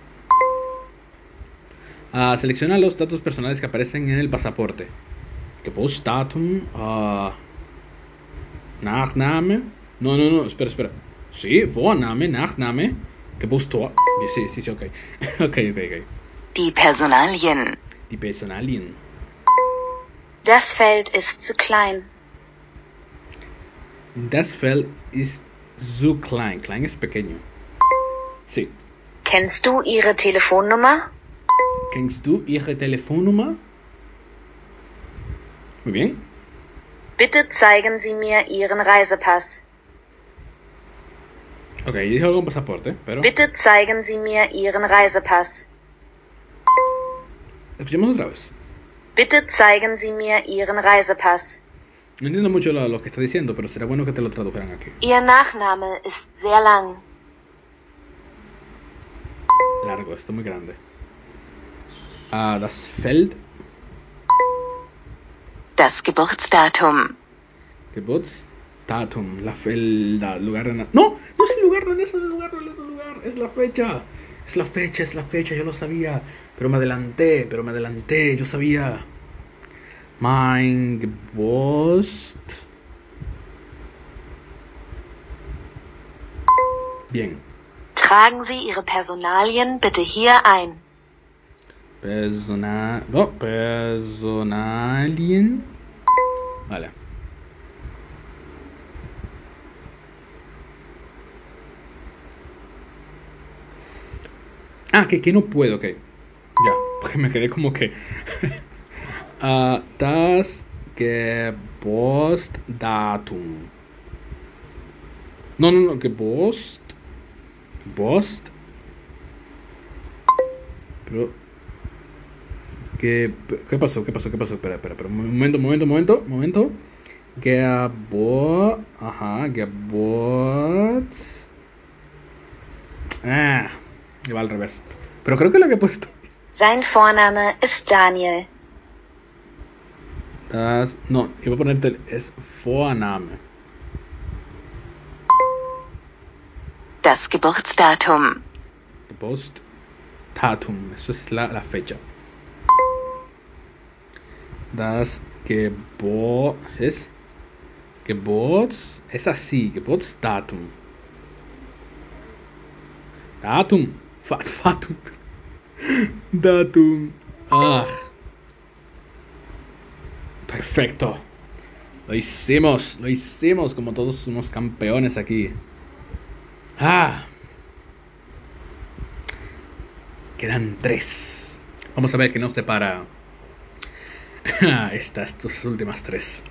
S1: Uh, selecciona los datos personales que aparecen en el pasaporte. Geburtsdatum. Uh, Nachname. No, no, no, espera, espera. Sí, Vorname, Nachname, Geburtsort. Sí, sí, sí, ok. ok, ok, ok.
S2: Die Personalien.
S1: Die Personalien.
S4: Das Feld ist zu klein.
S1: Das Feld ist zu klein. Klein es pequeño. Sí.
S4: Kennst du ihre Telefonnummer?
S1: Kennst du ihre Telefonnummer? Muy bien.
S4: Bitte zeigen Sie mir Ihren Reisepass.
S1: Ok, dijo algo con pasaporte, pero...
S4: Bitte zeigen Sie mir Ihren Reisepass.
S1: Escuchemos otra vez.
S4: Bitte zeigen Sie mir Ihren Reisepass.
S1: No entiendo mucho lo, lo que está diciendo, pero será bueno que te lo tradujeran aquí.
S4: Ihr Nachname ist sehr lang.
S1: Largo, esto es muy grande. Ah, das Feld.
S2: Das Geburtsdatum.
S1: Geburtsdatum. La felda, lugar de... Na no, no es el lugar, no es el lugar, no es el lugar. Es la fecha. Es la fecha, es la fecha, yo lo sabía. Pero me adelanté, pero me adelanté, yo sabía. Mein Geburtstag. Bien.
S4: Tragen Sie Ihre Personalien bitte hier ein.
S1: Personal. No, Personalien. Vale. Ah, que, que no puedo, ok. Ya, porque me quedé como que. uh, das Geburtsdatum. No, no, no, Geburst. Geburst. Pero. ¿Qué, ¿Qué pasó? ¿Qué pasó? ¿Qué pasó? Espera, espera, espera. Un momento, momento, momento, momento. Geburt. Ajá, Geburts. Ah, que va al revés. Pero creo que lo había puesto.
S4: Sein Vorname ist Daniel.
S1: Das, no, iba a ponerte. Es Vorname.
S2: Das Geburtsdatum.
S1: Geburtsdatum. Eso es la, la fecha. Das Geburt es Geburts es así, Geburtsdatum. Datum, Fat, Fatum. Datum. Ah. Perfecto. Lo hicimos, lo hicimos como todos unos campeones aquí. Ah. Quedan tres. Vamos a ver qué nos depara estas, estas últimas tres.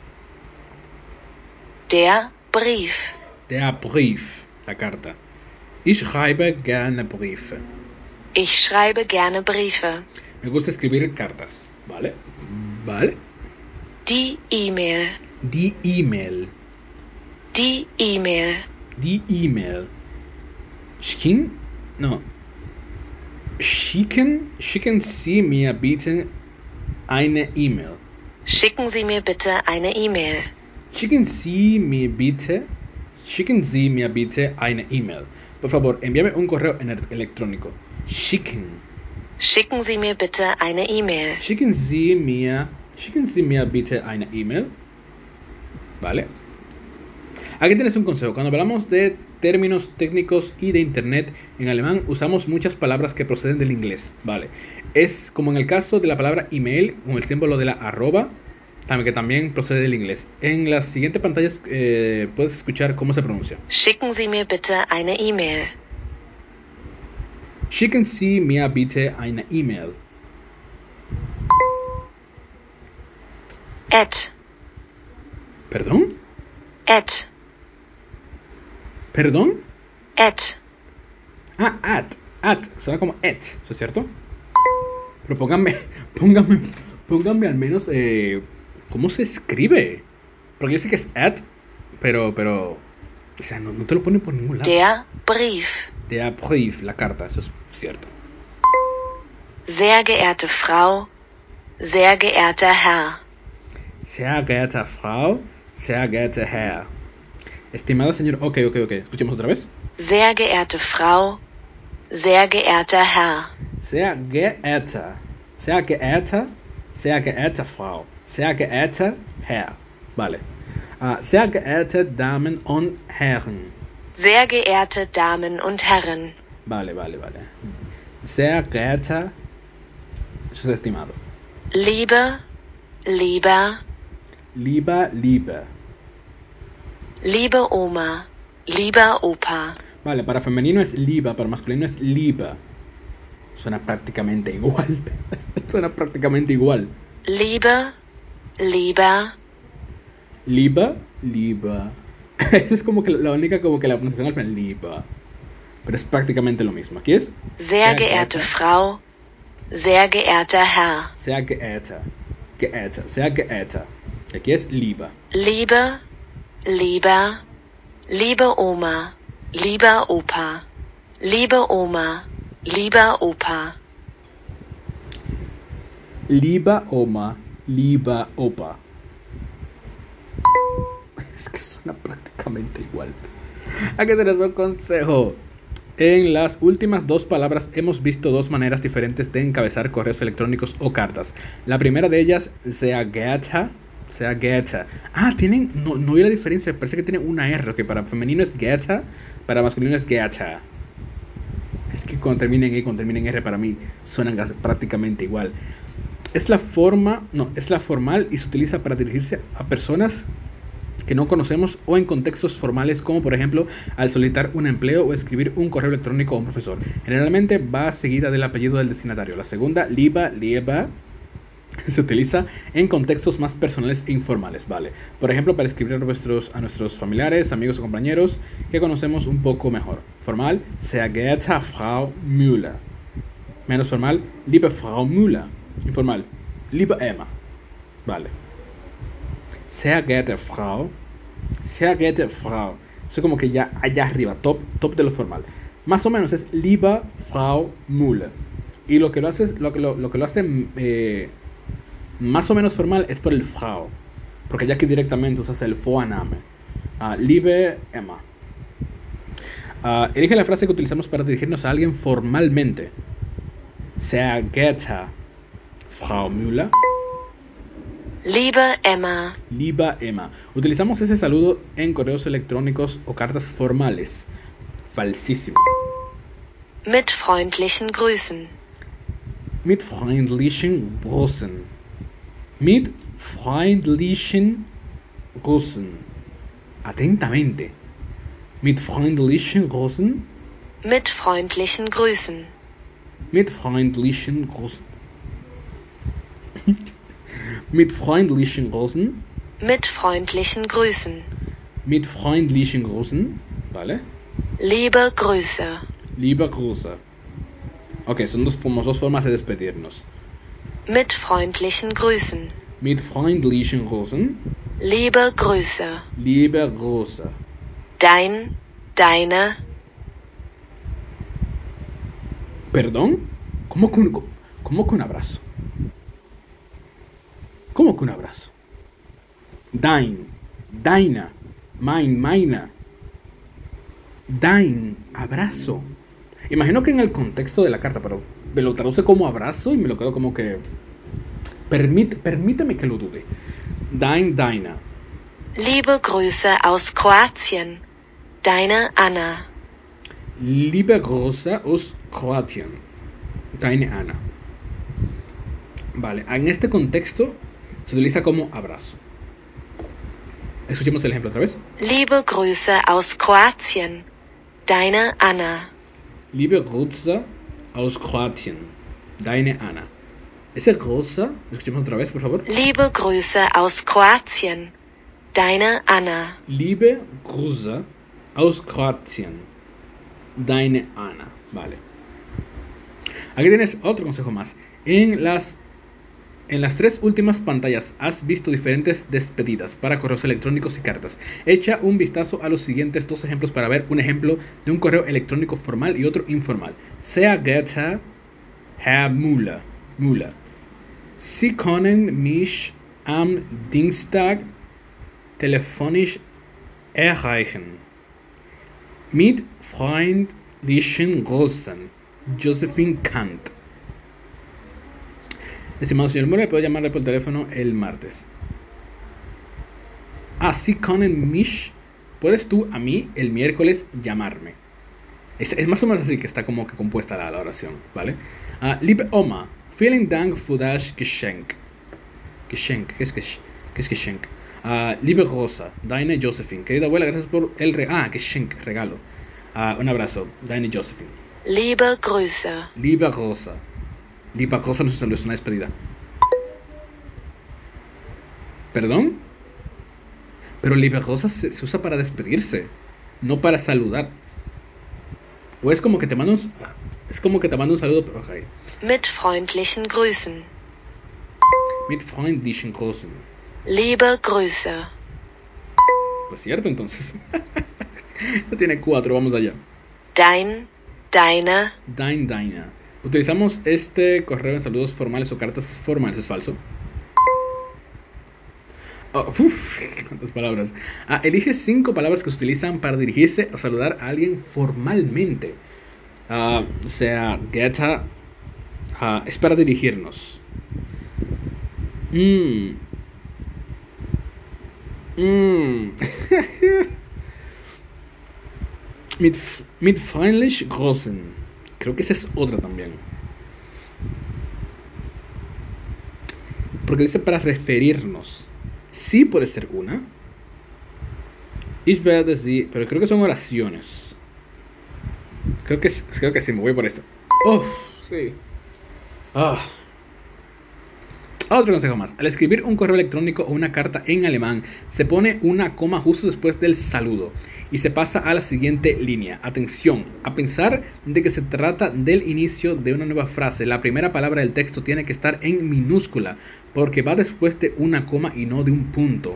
S2: Der Brief.
S1: Der Brief, la carta. Ich schreibe gerne Briefe.
S2: Ich schreibe gerne Briefe.
S1: Me gusta escribir cartas, ¿vale? ¿Vale?
S2: Die E-Mail.
S1: Die E-Mail.
S2: Die E-Mail.
S1: Die E-Mail. Schicken? No. Schicken? Schicken Sie mir bitte eine E-Mail.
S2: Schicken Sie mir bitte eine E-Mail.
S1: Schicken Sie mir bitte, schicken Sie mir bitte eine E-Mail. Por favor, envíame un correo electrónico. Schicken.
S2: Schicken Sie mir bitte eine E-Mail.
S1: Schicken Sie mir, schicken Sie mir bitte eine E-Mail. ¿Vale? Aquí tienes un consejo. Cuando hablamos de términos técnicos y de internet, en alemán usamos muchas palabras que proceden del inglés. ¿Vale? Es como en el caso de la palabra email, con el símbolo de la arroba, que también procede del inglés. En las siguientes pantallas eh, puedes escuchar cómo se pronuncia.
S2: Schicken Sie mir bitte eine E-Mail.
S1: Schicken Sie mir bitte eine E-Mail.
S2: At.
S1: ¿Perdón?
S2: At.
S1: ¿Perdón?
S2: At.
S1: Ah, at. At. Suena como et, ¿eso es cierto? Pero pónganme, pónganme, pónganme al menos eh, ¿cómo se escribe? Porque yo sé que es at, pero, pero, o sea, no, no te lo ponen por ningún lado.
S2: Der Brief.
S1: Der Brief, la carta, eso es cierto.
S2: Sehr geehrte Frau, sehr geehrter Herr.
S1: Sehr geehrte Frau, sehr geehrter Herr. Estimada señora, ok, ok, ok, escuchemos otra vez.
S2: Sehr geehrte Frau, sehr geehrter Herr.
S1: Sehr geehrter, sehr geehrter, sehr geehrte Frau, sehr geehrter Herr. Vale. Uh, sehr geehrte Damen und Herren.
S4: Sehr geehrte Damen und Herren.
S1: Vale, vale, vale. Sehr geehrter, eso es estimado.
S4: Liebe, lieber,
S1: Lieber, liebe.
S4: liebe Oma, lieber Opa.
S1: Vale, para femenino es liba, para masculino es liba. Suena prácticamente igual. Suena prácticamente igual.
S4: Liebe, lieber,
S1: Liba, liba. Esa es como que la única como que la pronunciación al final, liba. Pero es prácticamente lo mismo. Aquí es
S4: sehr geehrte Frau, sehr geehrter Herr.
S1: Sehr geehrter. Geehrter. Sehr geehrter. Aquí es liba.
S4: Liebe, lieber, liebe Oma, lieber Opa, liebe Oma, lieber Opa.
S1: Liba Oma, liba Opa. Es que suena prácticamente igual. Aquí tenés un consejo. En las últimas dos palabras hemos visto dos maneras diferentes de encabezar correos electrónicos o cartas. La primera de ellas, sehr geehrter, sehr geehrter. Ah, tienen, no, no hay la diferencia, parece que tiene una R, que para femenino es geehrter, para masculino es geehrter. Es que cuando terminen E, cuando terminen R, para mí suenan prácticamente igual. Es la forma, no, es la formal y se utiliza para dirigirse a personas que no conocemos o en contextos formales, como por ejemplo al solicitar un empleo o escribir un correo electrónico a un profesor. Generalmente va seguida del apellido del destinatario. La segunda, liba, lieba, se utiliza en contextos más personales e informales, ¿vale? Por ejemplo, para escribir a nuestros, a nuestros familiares, amigos o compañeros que conocemos un poco mejor. Formal, sehr geehrte Frau Müller. Menos formal, liebe Frau Müller. Informal, liebe Emma. Vale. Sehr geehrte Frau. Sehr geehrte Frau. Eso como que ya allá arriba, top, top de lo formal. Más o menos es liebe Frau Müller. Y lo que lo hace, lo que lo, lo que lo hace eh, más o menos formal es por el Frau. Porque ya que directamente usas el Vorname. Uh, liebe Emma. Uh, elige la frase que utilizamos para dirigirnos a alguien formalmente. Sehr geehrte Frau Müller.
S4: Liebe Emma.
S1: Liebe Emma. Utilizamos ese saludo en correos electrónicos o cartas formales. Falsísimo.
S4: Mit freundlichen Grüßen.
S1: Mit freundlichen Grüßen. Mit freundlichen Grüßen. Atentamente. Mit freundlichen Grüßen.
S4: Mit freundlichen Grüßen.
S1: Mit freundlichen Grüßen. Mit freundlichen Grüßen.
S4: Mit freundlichen Grüßen.
S1: Mit freundlichen Grüßen. Vale.
S4: Liebe Grüße.
S1: Liebe Grüße. Ok, son dos, dos formas de despedirnos.
S4: Mit freundlichen Grüßen.
S1: Mit freundlichen Grüßen.
S4: Liebe Grüße.
S1: Liebe Grüße.
S4: Dein, deine.
S1: ¿Perdón? ¿Cómo que un, cómo que un abrazo? ¿Cómo que un abrazo? Dein, deina, mein, meina. Dein, abrazo. Imagino que en el contexto de la carta, pero me lo traduce como abrazo y me lo quedo como que... Permite, permíteme que lo dude. Dein, deina.
S4: Liebe Grüße aus Kroatien. Deine Anna.
S1: Liebe Grüße aus Kroatien. Deine Anna. Vale, en este contexto se utiliza como abrazo. Escuchemos el ejemplo otra vez.
S4: Liebe Grüße aus Kroatien. Deine Anna.
S1: Liebe Grüße aus Kroatien. Deine Anna. Ese Grüße, escuchemos otra vez, por favor.
S4: Liebe Grüße aus Kroatien. Deine Anna.
S1: Liebe Grüße aus Kroatien. Deine Anna. Vale. Aquí tienes otro consejo más. En las En las tres últimas pantallas has visto diferentes despedidas para correos electrónicos y cartas. Echa un vistazo a los siguientes dos ejemplos para ver un ejemplo de un correo electrónico formal y otro informal. Sehr geehrter Herr Müller. Müller. Sie können mich am Dienstag telefonisch erreichen. Mit freundlichen Grüßen. Josephine Kant. Estimado señor Müller, puedo llamarle por teléfono el martes. Ah, Sie können mich. Puedes tú a mí el miércoles llamarme. Es, es más o menos así que está como que compuesta la, la oración, ¿vale? Uh, liebe Oma, vielen Dank für das Geschenk. Geschenk, ¿qué es, Gesch ¿qué es Geschenk? Uh, liebe Rosa, deine Josephine. Querida abuela, gracias por el regalo. Ah, Geschenk, regalo. Uh, un abrazo, deine Josephine.
S2: Liebe Grüße.
S1: Liebe Rosa. Liebe Rosa no es un saludo, es una despedida. ¿Perdón? Pero liebe Rosa se, se usa para despedirse, no para saludar. O es como que te mando un, es como que te mando un saludo, pero okay.
S2: Mit freundlichen Grüßen.
S1: Mit freundlichen Grüßen.
S2: Liebe Grüße.
S1: Pues cierto, entonces. Ya tiene cuatro, vamos allá.
S2: Dein, deine.
S1: Dein, deine. Utilizamos este correo en saludos formales o cartas formales, ¿es falso? Oh, uf, cuántas palabras. Ah, elige cinco palabras que se utilizan para dirigirse o saludar a alguien formalmente. Uh, sea Geta. Uh, es para dirigirnos. Mmm. Mmm. mit, mit freundlich großen. Creo que esa es otra también. Porque dice para referirnos. Sí puede ser una. Ich werde sie, pero creo que son oraciones. Creo que, creo que sí, me voy por esto. Uf, sí. Ah. Otro consejo más. Al escribir un correo electrónico o una carta en alemán, se pone una coma justo después del saludo y se pasa a la siguiente línea. Atención, a pensar de que se trata del inicio de una nueva frase. La primera palabra del texto tiene que estar en minúscula porque va después de una coma y no de un punto.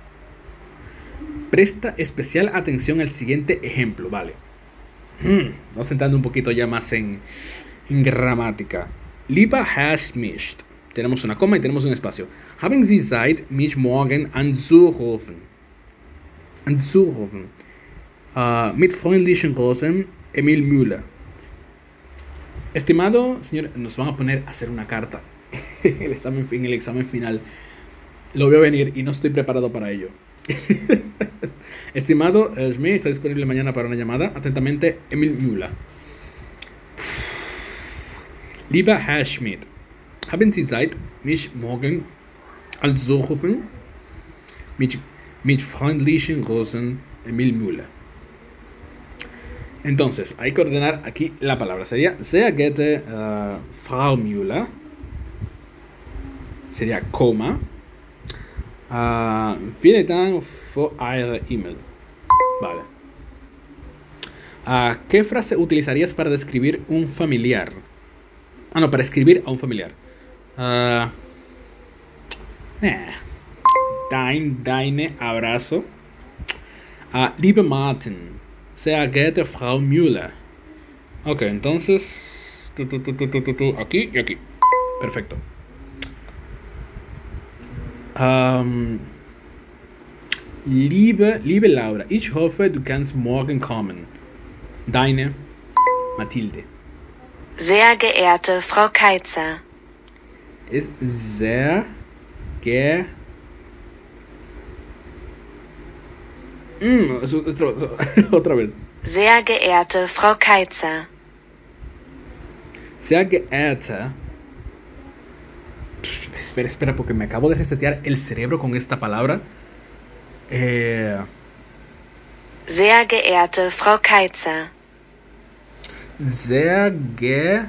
S1: Presta especial atención al siguiente ejemplo, ¿vale? Hmm, vamos entrando un poquito ya más en, en gramática. Lieber Herr Schmidt. Tenemos una coma y tenemos un espacio. Haben Sie Zeit, mich morgen anzurufen? Anzurufen. Uh, mit freundlichen Grüßen, Emil Müller. Estimado señor, nos van a poner a hacer una carta. el examen, en el examen final. Lo veo venir y no estoy preparado para ello. Estimado uh, Schmidt, está disponible mañana para una llamada. Atentamente, Emil Müller. Lieber Herr Schmidt. Haben Sie Zeit, mich morgen anzurufen? Mit, mit freundlichen Grüßen, Emil Müller. Entonces, hay que ordenar aquí la palabra. Sería, sehr geehrte uh, Frau Müller. Sería coma. Uh, vielen Dank für Ihre E-Mail. Vale. Uh, ¿Qué frase utilizarías para describir un familiar? Ah, no, para escribir a un familiar. Uh, nah. Dein, deine, abrazo. Uh, liebe Martin, sehr geehrte Frau Müller. Ok, entonces tu, tu, tu, tu, tu, tu, aquí y aquí. Perfecto. Um, liebe, liebe Laura, ich hoffe, du kannst morgen kommen. Deine Mathilde.
S2: Sehr geehrte Frau Keizer.
S1: Es sehr ge mm, otra vez.
S2: Sehr geehrte Frau Keizer.
S1: Sehr geehrte. Espera, espera, porque me acabo de resetear el cerebro con esta palabra. Eh...
S2: Sehr geehrte Frau Keizer.
S1: Sehr ge...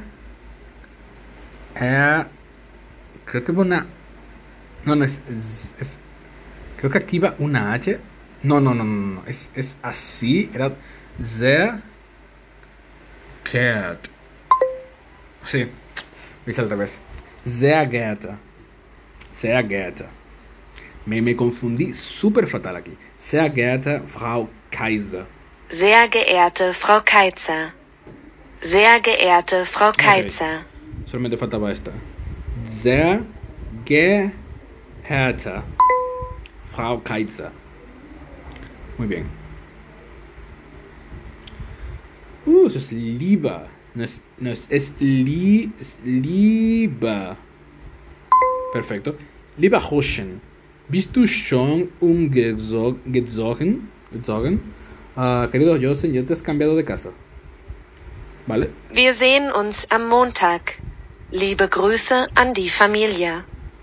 S1: Er... Creo que va una... No, no, es, es, es... Creo que aquí va una H. No, no, no, no, no. Es, es así. Era... Sehr... Geehrte. Sí. Lo hice al revés. Sehr geehrte. Sehr geehrte. Me, me confundí súper fatal aquí. Sehr geehrte Frau Keizer.
S2: Sehr geehrte Frau Keizer. Sehr geehrte Frau Keizer.
S1: Okay. Solamente faltaba esta. Sehr geehrte Frau Keizer. Muy bien. Uh, eso es lieber. No es, no es, es, li, es lieber. Perfecto. Lieber Huschen, Bist du schon umgezogen? Gezogen? Uh, querido Josen, ¿ya te has cambiado de casa? ¿Vale?
S4: Wir sehen uns am Montag. Liebe Grüße an die Familie.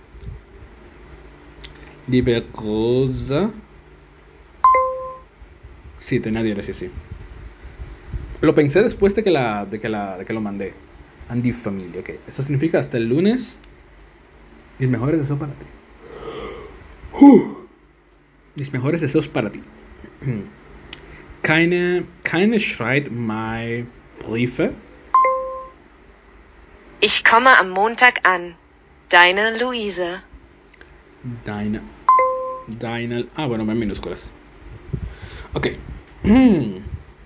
S1: Liebe Grüße. Sí, tenía diéresis, sí. Lo pensé después de que, la, de que, la, de que lo mandé. And die Familie, ok. Eso significa hasta el lunes. Mis mejores deseos para ti. Uh, mis mejores deseos para ti. Keine, keine schreibt my Briefe.
S4: Ich komme am Montag an. Deine Luise.
S1: Deine. Deine. Ah, bueno, en minúsculas. Ok. uh,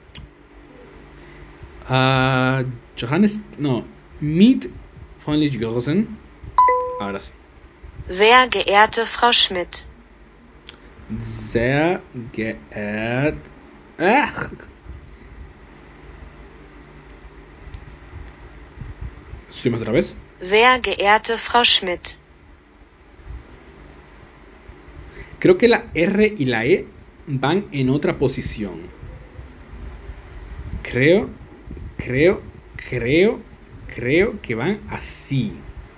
S1: Johannes. No. Mit freundlich grüßen. Ahora sí.
S4: Sehr geehrte Frau Schmidt.
S1: Sehr geehrt. Ach. Escribimos otra vez.
S4: Sehr geehrte Frau Schmidt.
S1: Creo que la R y la E van en otra posición. Creo, creo, creo, creo que van así.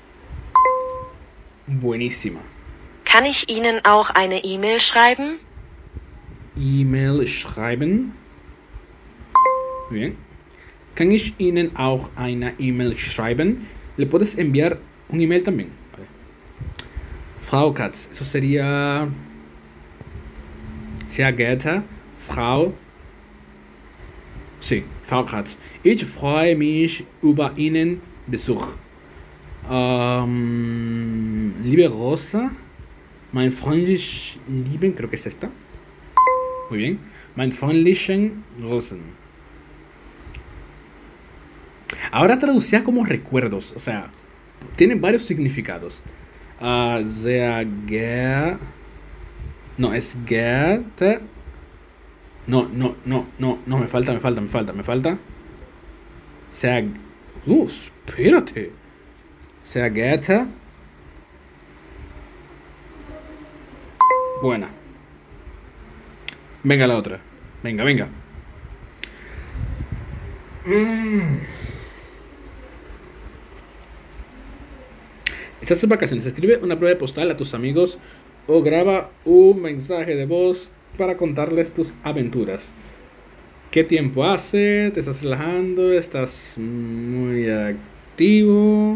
S1: Buenísima.
S4: Kann ich Ihnen auch eine E-Mail schreiben?
S1: E-Mail schreiben. Muy bien. Kann ich Ihnen auch eine E-Mail schreiben? ¿Le puedes enviar un email también? Vale. Frau Katz. Eso sería... Sehr geehrte Frau... Sí, Frau Katz. Ich freue mich über Ihren Besuch. Um, liebe Rosa, mein freundlich lieben, creo que es esta. Muy bien. Mein freundlichen Rosen. Ahora traducía como recuerdos, o sea, tienen varios significados. Uh, sehr geehrte. No, es geehrte. No, no, no, no, no, me falta, me falta, me falta, me falta. Sehr. Uh, espérate. Sehr geehrte. Buena. Venga la otra. Venga, venga. Mm. Estas vacaciones. Escribe una prueba postal a tus amigos o graba un mensaje de voz para contarles tus aventuras. ¿Qué tiempo hace? ¿Te estás relajando? ¿Estás muy activo?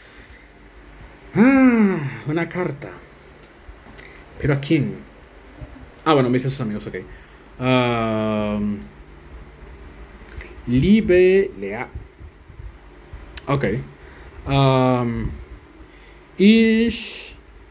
S1: Ah, una carta. ¿Pero a quién? Ah, bueno, me dice sus amigos, ok. Um, Liebe Lea. Ok. Um, ich.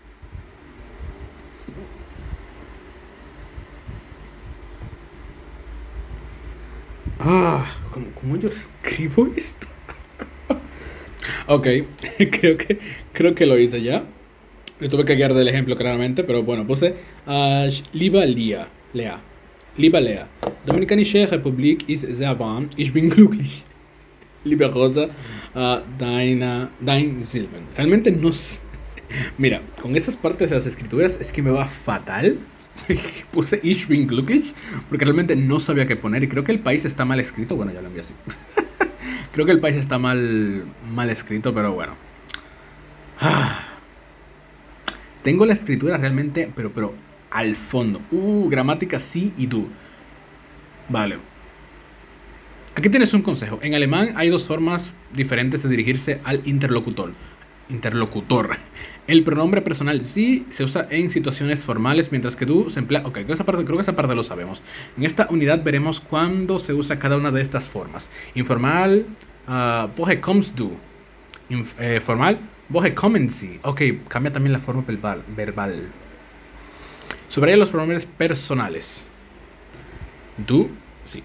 S1: Ah, ¿cómo, cómo yo escribo esto? Ok, creo que, creo que lo hice ya. Me tuve que guiar del ejemplo claramente, pero bueno, puse uh, Liebe Lea, Lea, Liebe Lea. Dominikanische Republik ist sehr warm. Ich bin glücklich. Liebe Rosa, uh, deine, dein Silben. Realmente no sé. Mira, con esas partes de las escrituras es que me va fatal. Puse Ich bin glücklich porque realmente no sabía qué poner y creo que el país está mal escrito. Bueno, ya lo envié así. Creo que el país está mal, mal escrito, pero bueno. Ah. Tengo la escritura realmente, pero, pero al fondo. Uh, gramática sí y du. Vale. Aquí tienes un consejo. En alemán hay dos formas diferentes de dirigirse al interlocutor. Interlocutor. El pronombre personal sí se usa en situaciones formales, mientras que du se emplea... Ok, esa parte, creo que esa parte lo sabemos. En esta unidad veremos cuándo se usa cada una de estas formas. Informal, uh, woher kommst du? Inf eh, formal, woher kommen Sie? Ok, cambia también la forma verbal. verbal. Subraya los pronombres personales. Du, sí.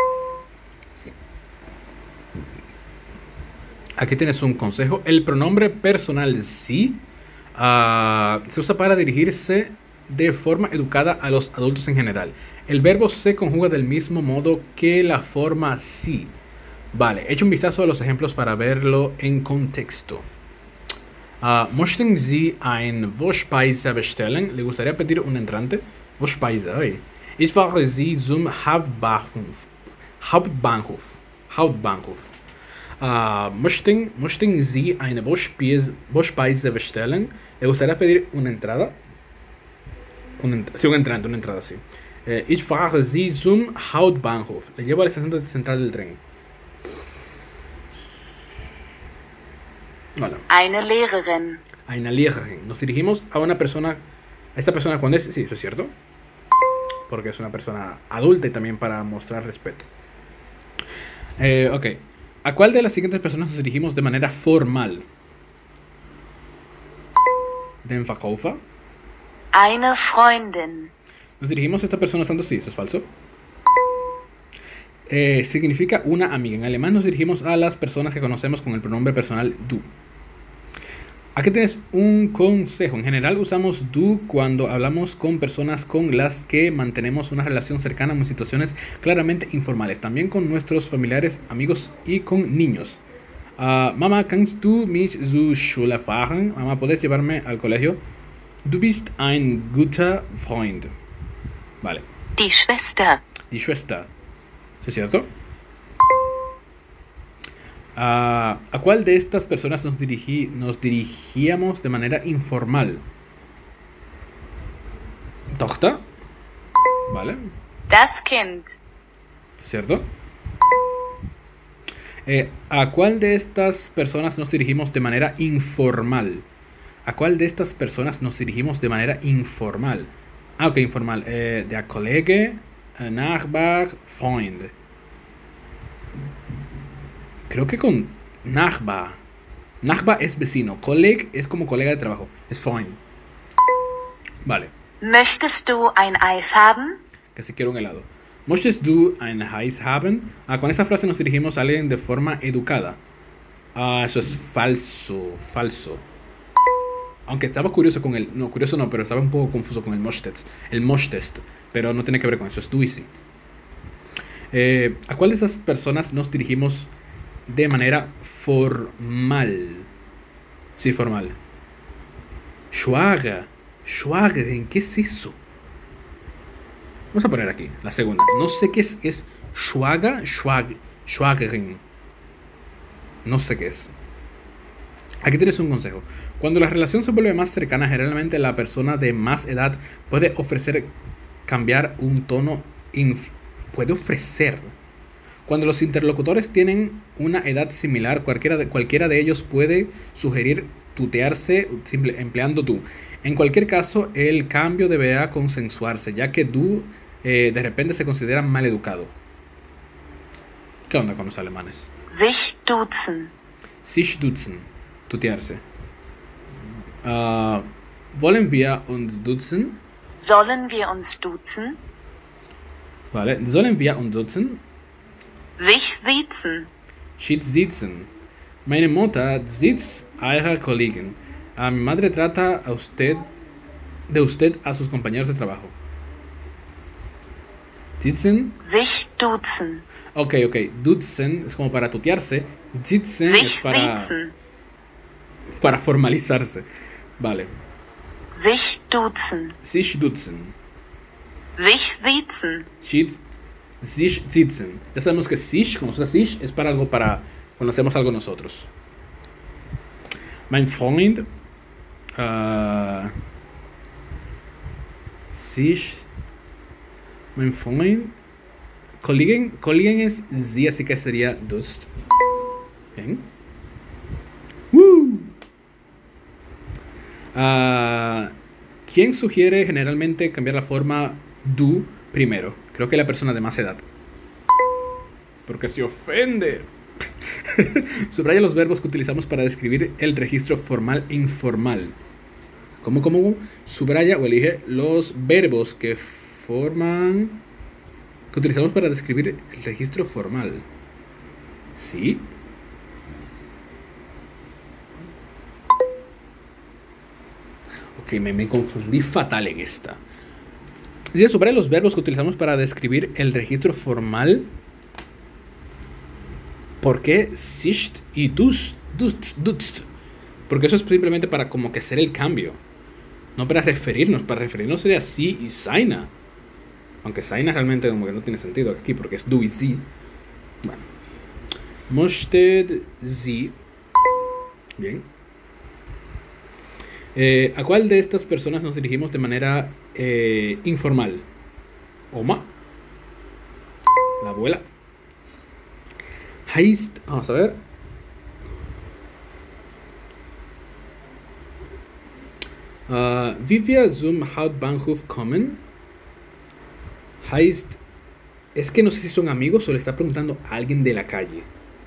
S1: Aquí tienes un consejo. El pronombre personal sí uh, se usa para dirigirse de forma educada a los adultos en general. El verbo se conjuga del mismo modo que la forma sí. Vale, echa un vistazo a los ejemplos para verlo en contexto. Uh, möchten Sie ein Vorspeise bestellen? ¿Le gustaría pedir un entrante? Vorspeise, ay. Ich fahre Sie zum Hauptbahnhof. Hauptbahnhof. Hauptbahnhof. Uh, möchten, möchten Sie eine Vorspeise, Vorspeise bestellen? ¿Le gustaría pedir una entrada? Un, sí, un entrante, una entrada, sí. Eh, ich fahre Sie zum Hauptbahnhof. Le llevo a la estación central del tren. Hola.
S4: Eine Lehrerin.
S1: Eine Lehrerin. Nos dirigimos a una persona. A esta persona cuando es. Sí, eso es cierto. Porque es una persona adulta y también para mostrar respeto. Eh, ok. ¿A cuál de las siguientes personas nos dirigimos de manera formal? Den Verkäufer.
S4: Eine Freundin.
S1: Nos dirigimos a esta persona usando sí, eso es falso. Eh, significa una amiga. En alemán nos dirigimos a las personas que conocemos con el pronombre personal du. Aquí tienes un consejo. En general usamos du cuando hablamos con personas con las que mantenemos una relación cercana en situaciones claramente informales. También con nuestros familiares, amigos y con niños. Uh, Mama, kannst du mich zur Schule fahren? Mamá, ¿puedes llevarme al colegio? Du bist ein guter Freund. Vale.
S2: Die Schwester.
S1: Die Schwester. ¿Sí es cierto? Uh, ¿A cuál de estas personas nos, dirigí, nos dirigíamos de manera informal? Tochter. Vale.
S4: Das Kind.
S1: ¿Cierto? Eh, ¿A cuál de estas personas nos dirigimos de manera informal? ¿A cuál de estas personas nos dirigimos de manera informal? Ah, ok, informal. Eh, der Kollege, Nachbar, Freund. Creo que con Nachbar. Nachbar es vecino. Kolleg es como colega de trabajo. Es Freund. Vale.
S4: Möchtest du ein Eis haben?
S1: Que si quiero un helado. Möchtest du ein Eis haben? Ah, con esa frase nos dirigimos a alguien de forma educada. Ah, eso es falso. Falso. Aunque estaba curioso con el... No, curioso no, pero estaba un poco confuso con el Möchtest. El Möchtest. Pero no tiene que ver con eso. Es du y sí. Eh, ¿A cuál de esas personas nos dirigimos de manera formal? Sí, formal. Schwager. Schwagerin. ¿Qué es eso? Vamos a poner aquí la segunda. No sé qué es. Es Schwager. Schwag, Schwagerin. No sé qué es. Aquí tienes un consejo. Cuando la relación se vuelve más cercana, generalmente la persona de más edad puede ofrecer cambiar un tono. Puede ofrecer. Cuando los interlocutores tienen una edad similar, cualquiera de, cualquiera de ellos puede sugerir tutearse simple, empleando tú. En cualquier caso, el cambio deberá consensuarse, ya que du eh, de repente se considera mal educado. ¿Qué onda con los alemanes?
S4: Sich duzen.
S1: Sich duzen. Tutearse. Uh, ¿Wollen wir uns duzen?
S4: Sollen wir uns duzen?
S1: Vale. ¿Sollen wir uns duzen?
S4: Sich siezen.
S1: Sich sitzen. Meine Mutter sitzt ihrer Kollegin. A mi madre trata a usted de usted a sus compañeros de trabajo. Sitzen.
S4: Sich duzen.
S1: Ok, ok. Duzen es como para tutearse. Sitzen
S4: Sich
S1: es para,
S4: siezen.
S1: para formalizarse. Vale.
S4: Sich duzen.
S1: Sich duzen.
S4: Sich siezen.
S1: Sich, sich sitzen. Ya sabemos que sich, como se usa sich, es para algo para cuando hacemos algo nosotros. Mein Freund. Uh, sich. Mein Freund. Kollegen. Kollegen es sie, así que sería dust. Bien. Woo. Uh, ¿Quién sugiere generalmente cambiar la forma du primero? Creo que la persona de más edad. Porque se ofende. Subraya los verbos que utilizamos para describir el registro formal e informal. ¿Cómo, cómo? Subraya o elige los verbos que forman... que utilizamos para describir el registro formal. ¿Sí? Ok, me, me confundí fatal en esta. Dice, subraya los verbos que utilizamos para describir el registro formal. ¿Por qué sicht y dust, dust, dust? Porque eso es simplemente para como que hacer el cambio. No para referirnos. Para referirnos sería sie y seine. Aunque seine realmente como que no tiene sentido aquí porque es du y sie. Bueno. Möchte sie. Bien. Eh, ¿A cuál de estas personas nos dirigimos de manera eh, informal? Oma. La abuela. Heißt. Vamos a ver. Uh, wie wir zum Hauptbahnhof kommen, heißt, es que no sé si son amigos o le está preguntando a alguien de la calle.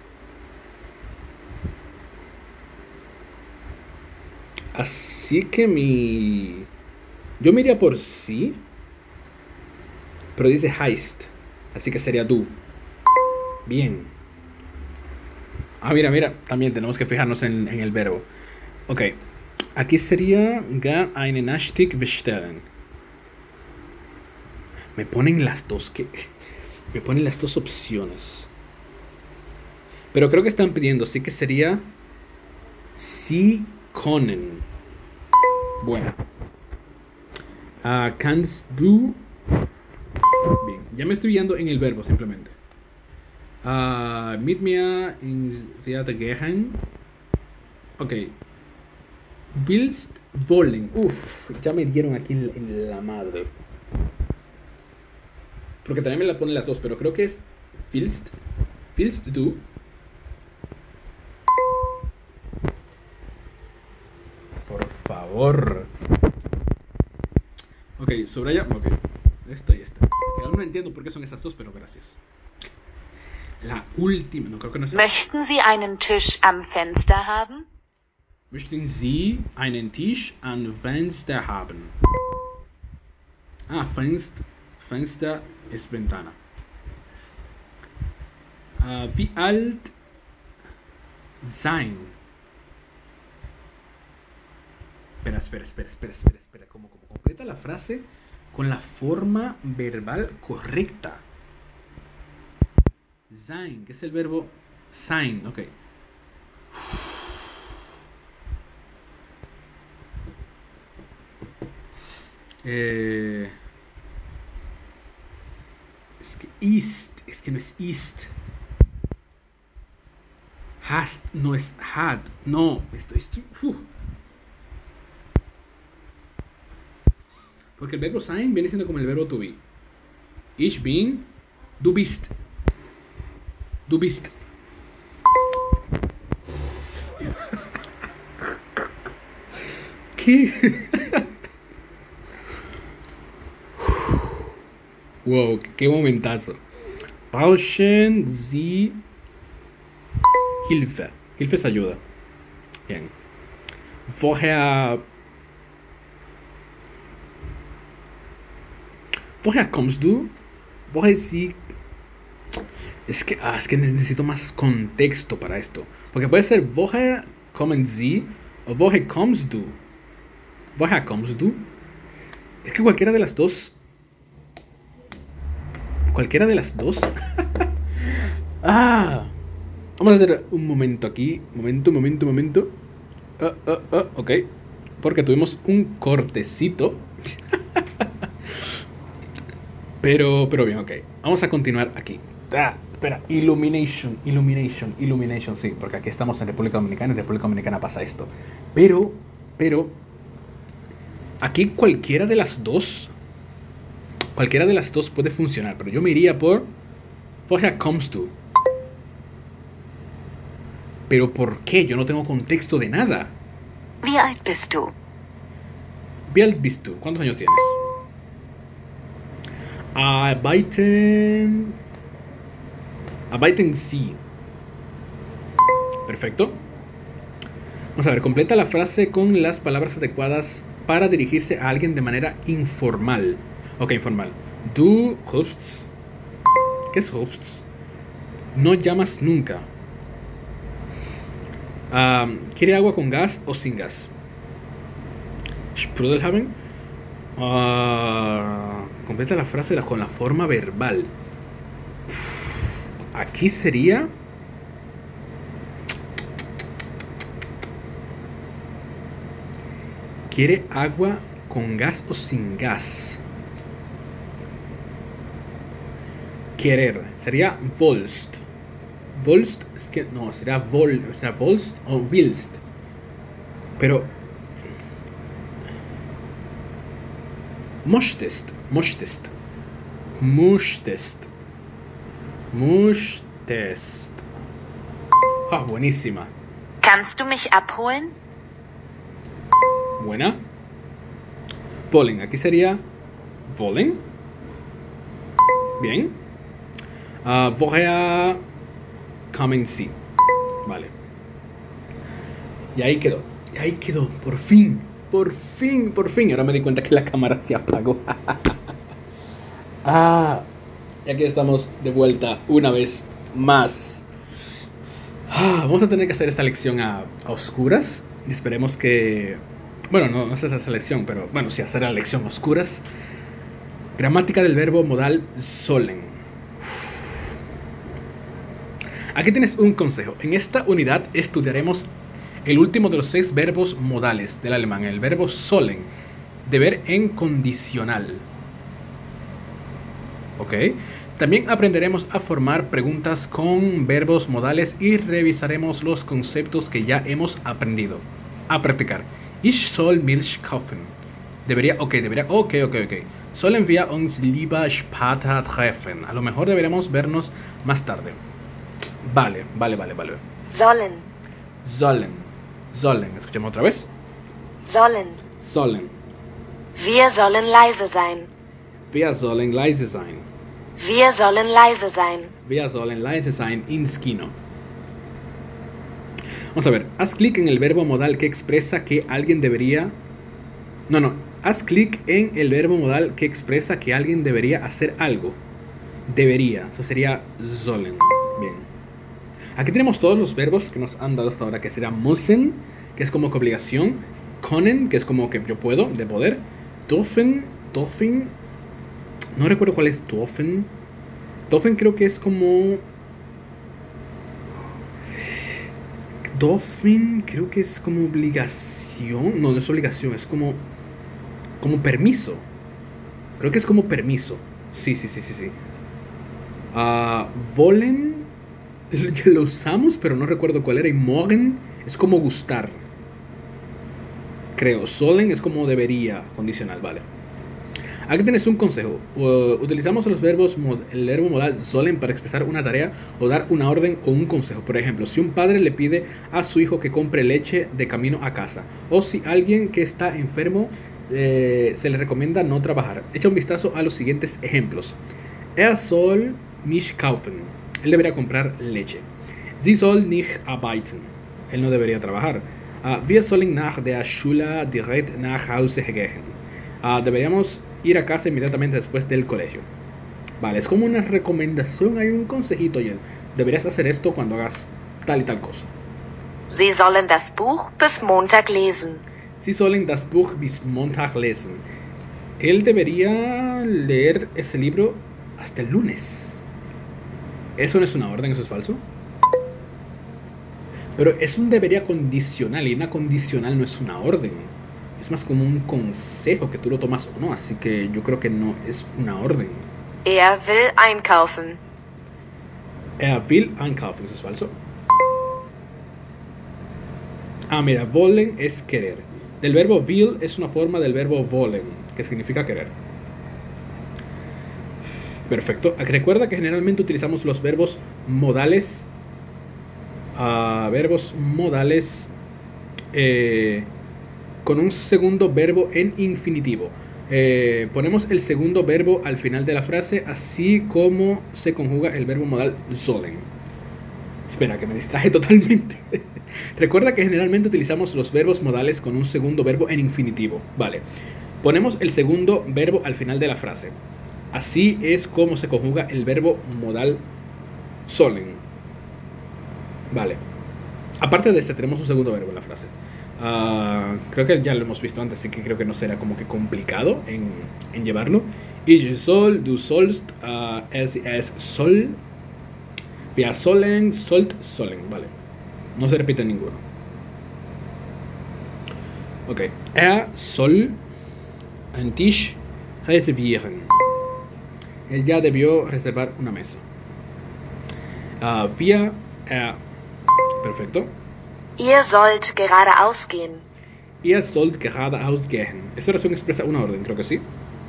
S1: Así que mi... Yo me iría por sí, pero dice heißt, así que sería du. Bien. Ah, mira, mira, también tenemos que fijarnos en, en el verbo. Ok. Aquí sería gar einen Nachtisch bestellen. Me ponen las dos que me ponen las dos opciones. Pero creo que están pidiendo, así que sería Sie können. Bueno. Uh, kannst du. Bien, ya me estoy guiando en el verbo simplemente. Uh, mit mir ins Theater gehen. Ok. Willst wollen. Uff, ya me dieron aquí en, en la madre. Porque también me la ponen las dos, pero creo que es willst. Willst du. Por favor. Ok, subraya. Ok, esta y esta. Aún no entiendo por qué son esas dos, pero gracias. La última, no creo que no es.
S4: Möchten Sie einen Tisch am Fenster haben?
S1: Möchten Sie einen Tisch am Fenster haben? Ah, Fenster. Fenster es ventana. Uh, wie alt sein? Espera, espera, espera, espera, espera, espera. Como, como completa la frase con la forma verbal correcta. Sein, que es el verbo sein, ok. Eh... Es que ist, es que no es ist. Hast no es had. No, estoy, estoy uh. Porque el verbo sein viene siendo como el verbo to be. Ich bin, du bist. Du bist. ¿Qué? Wow, qué momentazo. Brauchen Sie Hilfe. Hilfe es ayuda. Bien. Woher. Woher kommst du? Woher Sie. Es que, ah, es que necesito más contexto para esto. Porque puede ser woher kommen Sie o woher kommst du. Woher kommst du? Es que cualquiera de las dos. Cualquiera de las dos. Ah. Vamos a hacer un momento aquí. Momento, momento, momento. Uh, uh, uh, ok. Porque tuvimos un cortecito. pero, pero bien, ok. Vamos a continuar aquí. Ah, espera. Illumination, illumination, illumination. Sí, porque aquí estamos en República Dominicana. En República Dominicana pasa esto. Pero, pero. Aquí cualquiera de las dos. Cualquiera de las dos puede funcionar, pero yo me iría por woher kommst du. Pero ¿por qué? Yo no tengo contexto de nada.
S4: Wie alt bist du?
S1: Wie alt bist du? ¿Cuántos años tienes? Arbeiten. Arbeiten Sie. Perfecto. Vamos a ver, completa la frase con las palabras adecuadas para dirigirse a alguien de manera informal. Ok, informal. Du rufst. ¿Qué es rufst? No llamas nunca. Um, ¿Quiere agua con gas o sin gas? Sprudel haben. Uh, completa la frase con la forma verbal. Aquí sería. ¿Quiere agua con gas o sin gas? Querer. Sería Volst. Volst es que no, será Vol, será Volst o Willst. Pero Möchtest, möchtest. Möchtest. Möchtest. Ah, buenísima.
S4: Kannst du mich abholen?
S1: Buena. Wollen, aquí sería wollen. Bien. Uh, woher kommen Sie? Vale. Y ahí quedó. Y ahí quedó. Por fin. Por fin. Por fin. Ahora me di cuenta que la cámara se apagó. Ah. Y aquí estamos de vuelta una vez más. Ah, vamos a tener que hacer esta lección a, a oscuras. Y esperemos que... Bueno, no, no hacer esa lección, pero bueno, sí hacer la lección a oscuras. Gramática del verbo modal sollen. Aquí tienes un consejo. En esta unidad estudiaremos el último de los seis verbos modales del alemán, el verbo sollen, deber en condicional. ¿Ok? También aprenderemos a formar preguntas con verbos modales y revisaremos los conceptos que ya hemos aprendido. A practicar. Ich soll Milch kaufen. Debería, ok, debería, ok, ok, ok. Sollen wir uns lieber später treffen? A lo mejor deberíamos vernos más tarde. Vale, vale, vale, vale.
S4: Sollen.
S1: Sollen. Sollen. Escuchemos otra vez.
S4: Sollen.
S1: Sollen.
S4: Wir sollen leise sein.
S1: Wir sollen leise sein.
S4: Wir sollen leise sein.
S1: Wir sollen leise sein ins Kino. Vamos a ver. Haz clic en el verbo modal que expresa que alguien debería... No, no. Haz clic en el verbo modal que expresa que alguien debería hacer algo. Debería. Eso sería sollen. Bien. Aquí tenemos todos los verbos que nos han dado hasta ahora, que será müssen, que es como que obligación, können, que es como que yo puedo, de poder, dürfen, dürfen, no recuerdo cuál es dürfen, dürfen creo que es como, dürfen creo que es como obligación, no, no es obligación, es como, como permiso, creo que es como permiso, sí, sí, sí, sí, sí, uh, wollen, lo usamos, pero no recuerdo cuál era. Y morgen es como gustar. Creo. Sollen es como debería. Condicional, vale. Aquí tienes un consejo. Uh, utilizamos los verbos, el verbo modal sollen para expresar una tarea o dar una orden o un consejo. Por ejemplo, si un padre le pide a su hijo que compre leche de camino a casa. O si alguien que está enfermo eh, se le recomienda no trabajar. Echa un vistazo a los siguientes ejemplos. Er soll mich kaufen. Él debería comprar leche. Sie soll nicht arbeiten. Él no debería trabajar. Uh, wir sollen nach der Schule direkt nach Hause gehen. Uh, deberíamos ir a casa inmediatamente después del colegio. Vale, es como una recomendación, hay un consejito. Oye, deberías hacer esto cuando hagas tal y tal cosa.
S4: Sie sollen das Buch bis Montag lesen.
S1: Sie sollen das Buch bis Montag lesen. Él debería leer ese libro hasta el lunes. Eso no es una orden, eso es falso. Pero es un debería condicional y una condicional no es una orden. Es más como un consejo que tú lo tomas o no. Así que yo creo que no es una orden.
S4: Er will einkaufen.
S1: Er will einkaufen, eso es falso. Ah, mira, wollen es querer. Del verbo will es una forma del verbo wollen, que significa querer. Perfecto. Recuerda que generalmente utilizamos los verbos modales. Uh, verbos modales eh, con un segundo verbo en infinitivo. Eh, ponemos el segundo verbo al final de la frase, así como se conjuga el verbo modal sollen. Espera, que me distraje totalmente. Recuerda que generalmente utilizamos los verbos modales con un segundo verbo en infinitivo. Vale. Ponemos el segundo verbo al final de la frase. Así es como se conjuga el verbo modal sollen. Vale. Aparte de este, tenemos un segundo verbo en la frase. Uh, creo que ya lo hemos visto antes, así que creo que no será como que complicado en, en llevarlo. Ich soll, du sollst, uh, es, es soll, wir sollen, sollt, sollen. Vale. No se repite ninguno. Ok. Er soll einen Tisch reservieren. Él ya debió reservar una mesa. Uh, wir, er. Perfecto.
S4: Ihr sollt geradeaus gehen.
S1: Ihr sollt geradeaus gehen. Esta oración expresa una orden, creo que sí.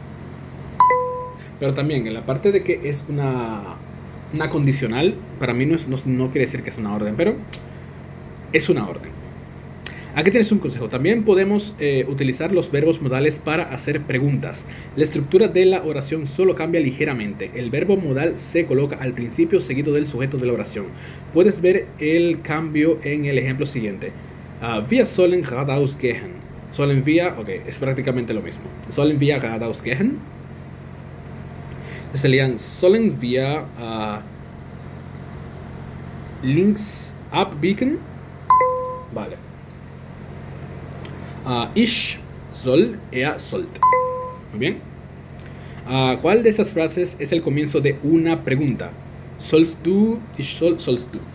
S1: Pero también en la parte de que es una, una condicional, para mí no, es, no, no quiere decir que es una orden, pero es una orden. Aquí tienes un consejo. También podemos eh, utilizar los verbos modales para hacer preguntas. La estructura de la oración solo cambia ligeramente. El verbo modal se coloca al principio seguido del sujeto de la oración. Puedes ver el cambio en el ejemplo siguiente. Uh, wir sollen geradeaus gehen. Sollen wir, ok, es prácticamente lo mismo. Sollen wir geradeaus gehen. Serían sollen wir uh, links abbiegen. Vale. Uh, ich soll, er sollte. Muy bien. Uh, ¿Cuál de esas frases es el comienzo de una pregunta? Sollst du, ich soll, sollst du.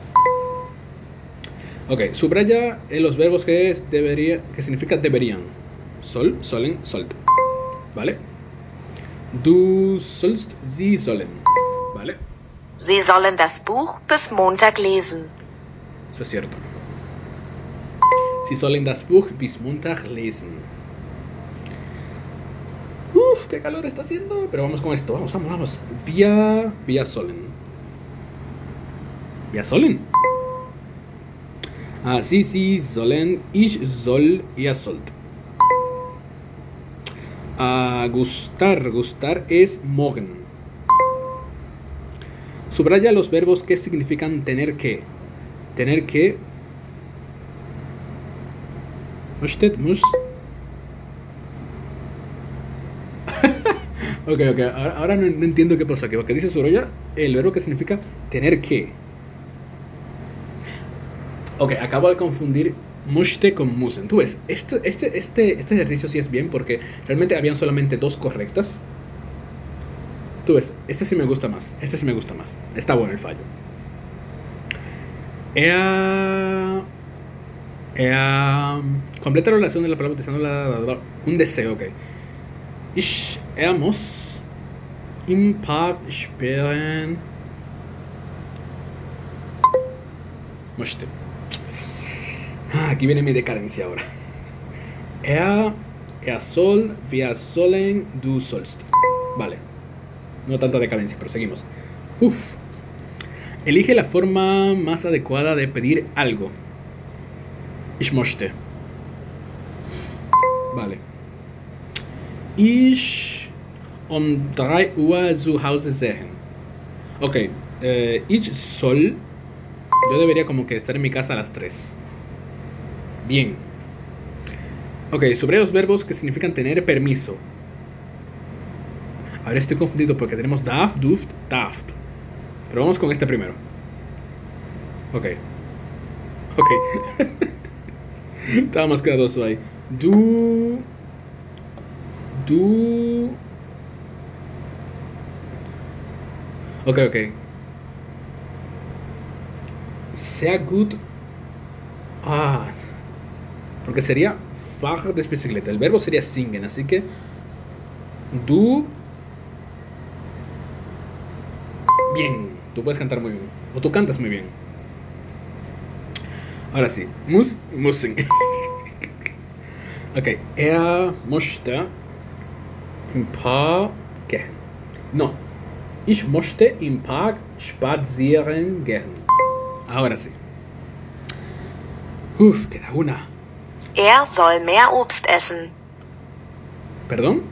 S1: Ok, subraya en los verbos que es debería, que significa deberían. Soll, sollen, sollte. ¿Vale? Du sollst, sie sollen. ¿Vale?
S4: Sie sollen das Buch bis Montag lesen.
S1: Eso es cierto. Sie sollen das Buch bis Montag lesen. Uf, qué calor está haciendo. Pero vamos con esto. Vamos, vamos, vamos. Wir, wir sollen. Wir sollen. Ah, sí, sí, sollen. Ich soll, ihr sollt. Ah, gustar. Gustar es morgen. Subraya los verbos que significan tener que. Tener que. Möchtet, muss. Ok, ok. Ahora, ahora no, no entiendo qué pasa aquí. Porque dice subraya el verbo que significa tener que. Ok, acabo de confundir möchte con müssen. Tú ves, este, este, este, este ejercicio sí es bien porque realmente habían solamente dos correctas. Tú ves, este sí me gusta más. Este sí me gusta más. Está bueno el fallo. Er. Er. Completa la oración de la palabra utilizando la, la, la, un deseo, ok. Ich, er muss im Park sperren. Möchte. Ah, aquí viene mi decadencia ahora. Er, er soll, wir sollen, du sollst. Vale. No tanta decadencia, pero seguimos. Uf. Elige la forma más adecuada de pedir algo. Ich möchte. Vale. Ich um drei Uhr zu Hause sein. Ok. Eh, ich soll. Yo debería como que estar en mi casa a las tres. Bien. Ok, sobre los verbos que significan tener permiso. Ahora estoy confundido porque tenemos darf, duft, darf. Pero vamos con este primero. Ok. Ok. Estaba más quedadoso ahí. Du. Du. Ok, ok. Sehr gut. Ah. Porque sería fahr de bicicleta. El verbo sería singen, así que du. Bien, tú puedes cantar muy bien. O tú cantas muy bien. Ahora sí, muss, müssen. Ok, er möchte im Park gehen. No, ich möchte im Park spazieren gehen. Ahora sí. Uf, queda una.
S4: Er soll mehr Obst essen.
S1: ¿Perdón?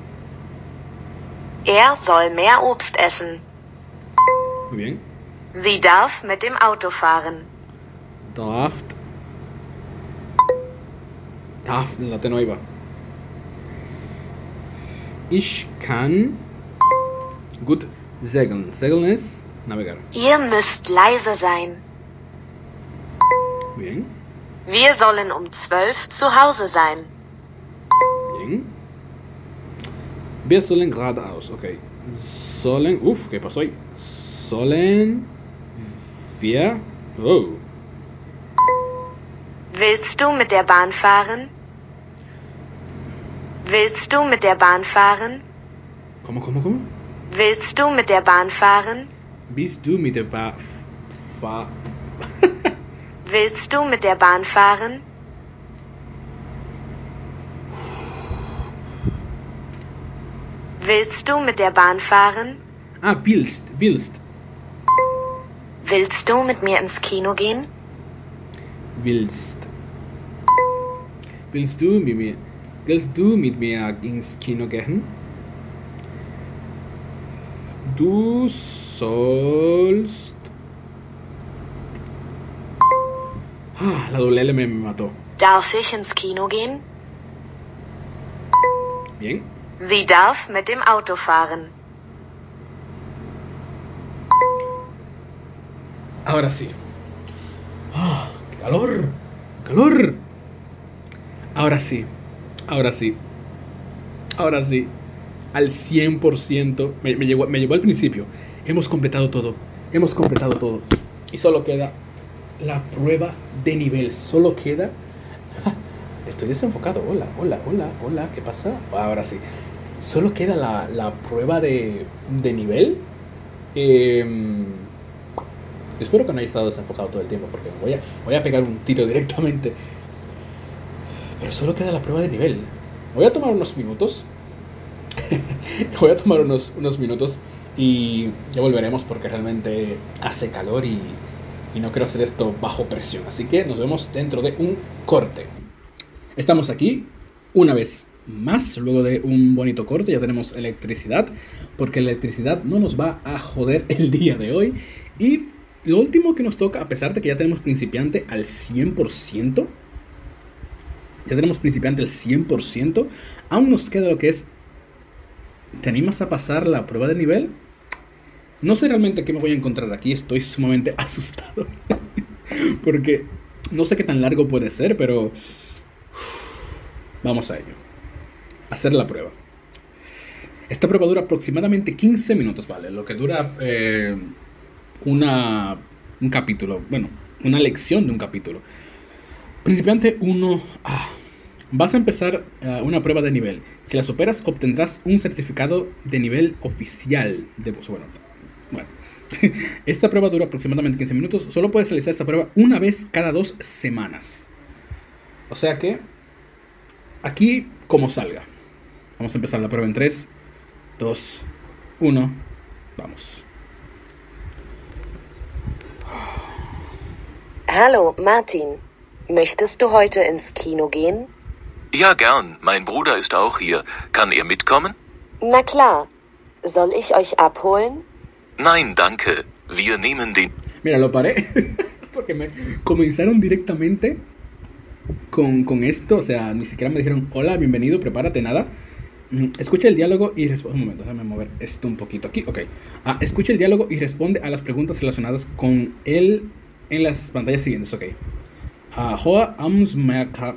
S4: Er soll mehr Obst essen.
S1: Muy bien.
S4: Sie darf mit dem Auto fahren.
S1: Darf. Darf, la T no iba. Ich kann gut segeln. Segeln es navegar.
S4: Ihr müsst leise sein.
S1: Bien.
S4: Wir sollen um zwölf zu Hause sein.
S1: Bien. Wir sollen geradeaus. Ok. Sollen. Uf, ¿qué pasó ahí? Sollen wir. Oh.
S4: Willst du mit der Bahn fahren? Willst du mit der Bahn fahren?
S1: ¿Cómo, cómo, cómo?
S4: Willst du mit der Bahn fahren?
S1: Bist du mit der Bahn... Fa...
S4: Willst du mit der Bahn fahren? Willst du mit der Bahn fahren?
S1: Ah, willst, willst.
S4: Willst du mit mir ins Kino gehen?
S1: Willst. Willst du mit mir... Willst du mit mir ins Kino gehen? Du sollst... Ah, la doble L me mató.
S4: Darf ich ins Kino gehen?
S1: Bien.
S4: Sie darf mit dem Auto fahren.
S1: Ahora sí. Ah, qué calor. Calor. Ahora sí. Ahora sí. Ahora sí. Al cien por ciento. Me, me, llegó, me llevó al principio. Hemos completado todo. Hemos completado todo. Y solo queda la prueba de nivel. Solo queda... Estoy desenfocado. Hola, hola, hola, hola. ¿Qué pasa? Ahora sí. Solo queda la, la prueba de, de nivel. Eh, espero que no haya estado desenfocado todo el tiempo, porque voy a, voy a pegar un tiro directamente. Pero solo queda la prueba de nivel. Voy a tomar unos minutos. Voy a tomar unos, unos minutos y ya volveremos, porque realmente hace calor y, y no quiero hacer esto bajo presión. Así que nos vemos dentro de un corte. Estamos aquí una vez más, luego de un bonito corte. Ya tenemos electricidad, porque la electricidad no nos va a joder el día de hoy. Y lo último que nos toca, a pesar de que ya tenemos principiante al cien por ciento, ya tenemos principiante al cien por ciento, aún nos queda lo que es... ¿Te animas a pasar la prueba de nivel? No sé realmente qué me voy a encontrar aquí. Estoy sumamente asustado porque no sé qué tan largo puede ser, pero vamos a ello. Hacer la prueba. Esta prueba dura aproximadamente quince minutos, ¿vale? Lo que dura eh, una, un capítulo. Bueno, una lección de un capítulo. Principiante uno A. Vas a empezar uh, una prueba de nivel. Si la superas, obtendrás un certificado de nivel oficial de voz. Bueno, bueno. Esta prueba dura aproximadamente quince minutos. Solo puedes realizar esta prueba una vez cada dos semanas. O sea que aquí como salga. Vamos a empezar la prueba en tres, dos, uno. Vamos.
S6: Hallo, Martin. Möchtest du heute ins Kino gehen?
S3: Ja, gern. Mein Bruder ist auch hier. Kann er mitkommen?
S6: Na klar. Soll ich euch abholen?
S3: Nein, danke. Wir nehmen den...
S1: Mira, lo paré porque me comenzaron directamente con, con esto. O sea, ni siquiera me dijeron hola, bienvenido, prepárate, nada. Escucha el diálogo y responde... Un momento, déjame mover esto un poquito aquí. Ok. Ah, escucha el diálogo y responde a las preguntas relacionadas con él en las pantallas siguientes. Ok. Ah, Hoa Amsmerka...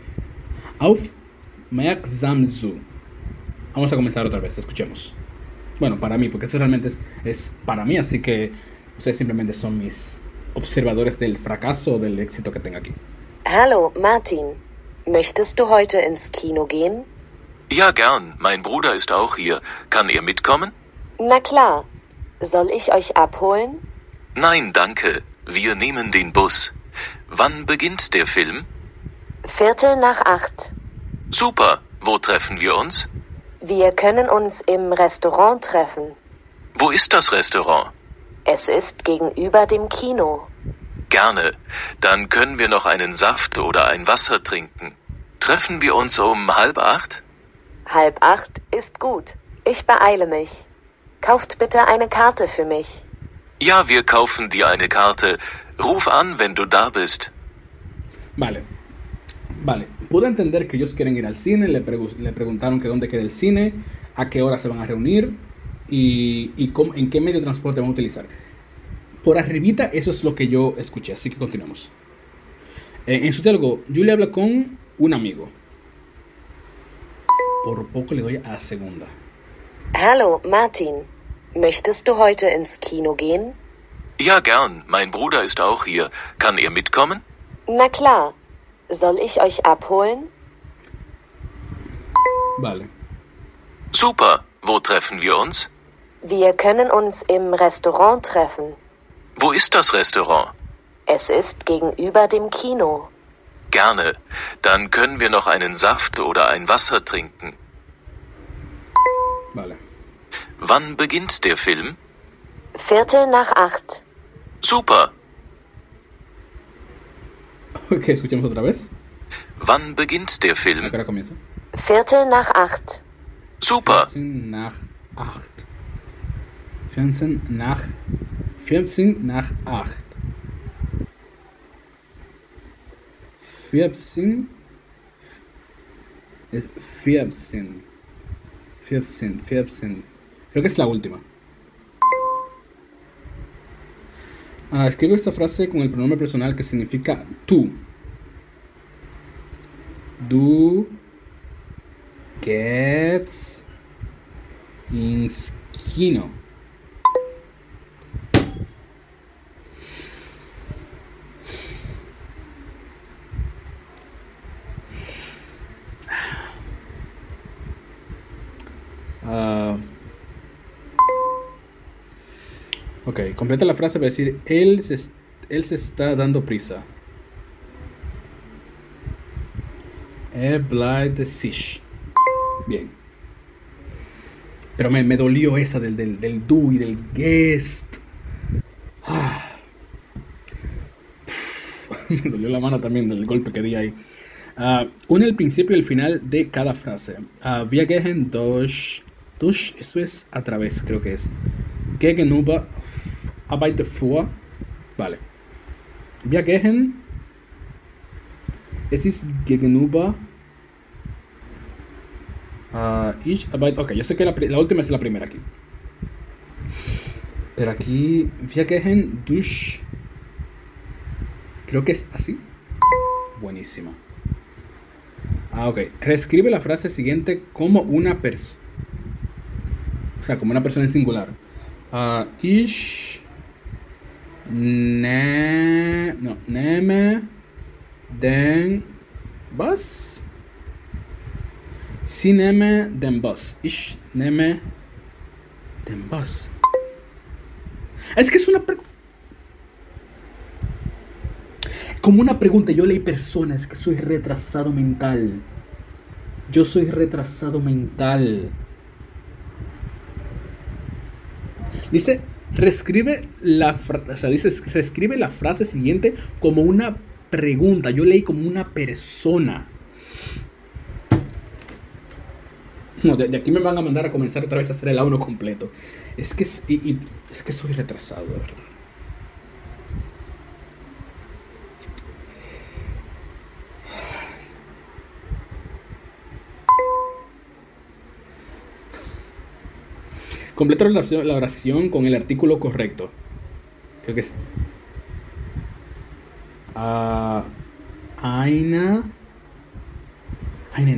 S1: Aufmerksam zu. Vamos a comenzar otra vez, escuchemos. Bueno, para mí, porque eso realmente es, es para mí, así que ustedes simplemente son mis observadores del fracaso o del éxito que tenga aquí.
S6: Hallo, Martin. Möchtest du heute ins Kino gehen?
S3: Ja, gern. Mein Bruder ist auch hier. Kann er mitkommen?
S6: Na klar. Soll ich euch abholen?
S3: Nein, danke. Wir nehmen den Bus. Wann beginnt der Film?
S6: Viertel nach acht.
S3: Super. Wo treffen wir uns?
S6: Wir können uns im Restaurant treffen.
S3: Wo ist das Restaurant?
S6: Es ist gegenüber dem Kino.
S3: Gerne. Dann können wir noch einen Saft oder ein Wasser trinken. Treffen wir uns um halb acht?
S6: Halb acht ist gut. Ich beeile mich. Kauft bitte eine Karte für mich.
S3: Ja, wir kaufen dir eine Karte. Ruf an, wenn du da bist.
S1: Vale. Vale. Pude entender que ellos quieren ir al cine. Le, pregu- le preguntaron que dónde queda el cine, a qué hora se van a reunir y, y cómo, en qué medio de transporte van a utilizar. Por arribita, eso es lo que yo escuché. Así que continuamos. Eh, en su diálogo, Julia habla con un amigo. Por poco le doy a la segunda.
S6: Hallo, Martin. Möchtest du heute ins Kino gehen?
S3: Ja, gern. Mein Bruder ist auch hier. Kann er mitkommen?
S6: Na klar. Soll ich euch abholen?
S1: Vale.
S3: Super, wo treffen wir uns?
S6: Wir können uns im Restaurant treffen.
S3: Wo ist das Restaurant?
S6: Es ist gegenüber dem Kino.
S3: Gerne. Dann können wir noch einen Saft oder ein Wasser trinken.
S1: Vale.
S3: Wann beginnt der Film?
S6: Viertel nach acht.
S3: Super.
S1: Ok, escuchemos otra vez.
S3: Wann beginnt der Film?
S1: ¿A qué hora comienza?
S6: Viertel nach acht.
S3: Super.
S1: vierzehn nach acht. vierzehn nach... vierzehn nach acht. vierzehn... Es vierzehn. vierzehn, vierzehn. Creo que es la última. Ah, escribo esta frase con el pronombre personal que significa tú. Du gehst ins Kino. Uh, ok, completa la frase para decir él se, él se está dando prisa. Er bleibt sich. Bien. Pero me, me dolió esa del, del, del du y del guest. Ah. Me dolió la mano también del golpe que di ahí. Uh, une el principio y el final de cada frase. Uh, wir gehen durch. Durch, eso es a través, creo que es. Gegenüber. Arbeite vor. Vale. Wir gehen. Es ist gegenüber. Uh, ich arbeite. Ok, yo sé que la, la última es la primera aquí. Pero aquí. Wir gehen durch. Creo que es así. Buenísima. Ah, ok. Reescribe la frase siguiente como una persona. O sea, como una persona en singular. Uh, ich ne no, nehme den Bus. Sie nehme den Bus. Ich nehme den Bus. Es que es una pregunta. Como una pregunta, yo leí personas que soy retrasado mental. Yo soy retrasado mental. Dice, reescribe la, o sea, dice, reescribe la frase siguiente como una pregunta. Yo leí como una persona. No, de, de aquí me van a mandar a comenzar otra vez a hacer el A uno completo. Es que, y, y, es que soy retrasado, de verdad. Completa la oración, la oración con el artículo correcto. Creo que es. Uh, eine. Einen.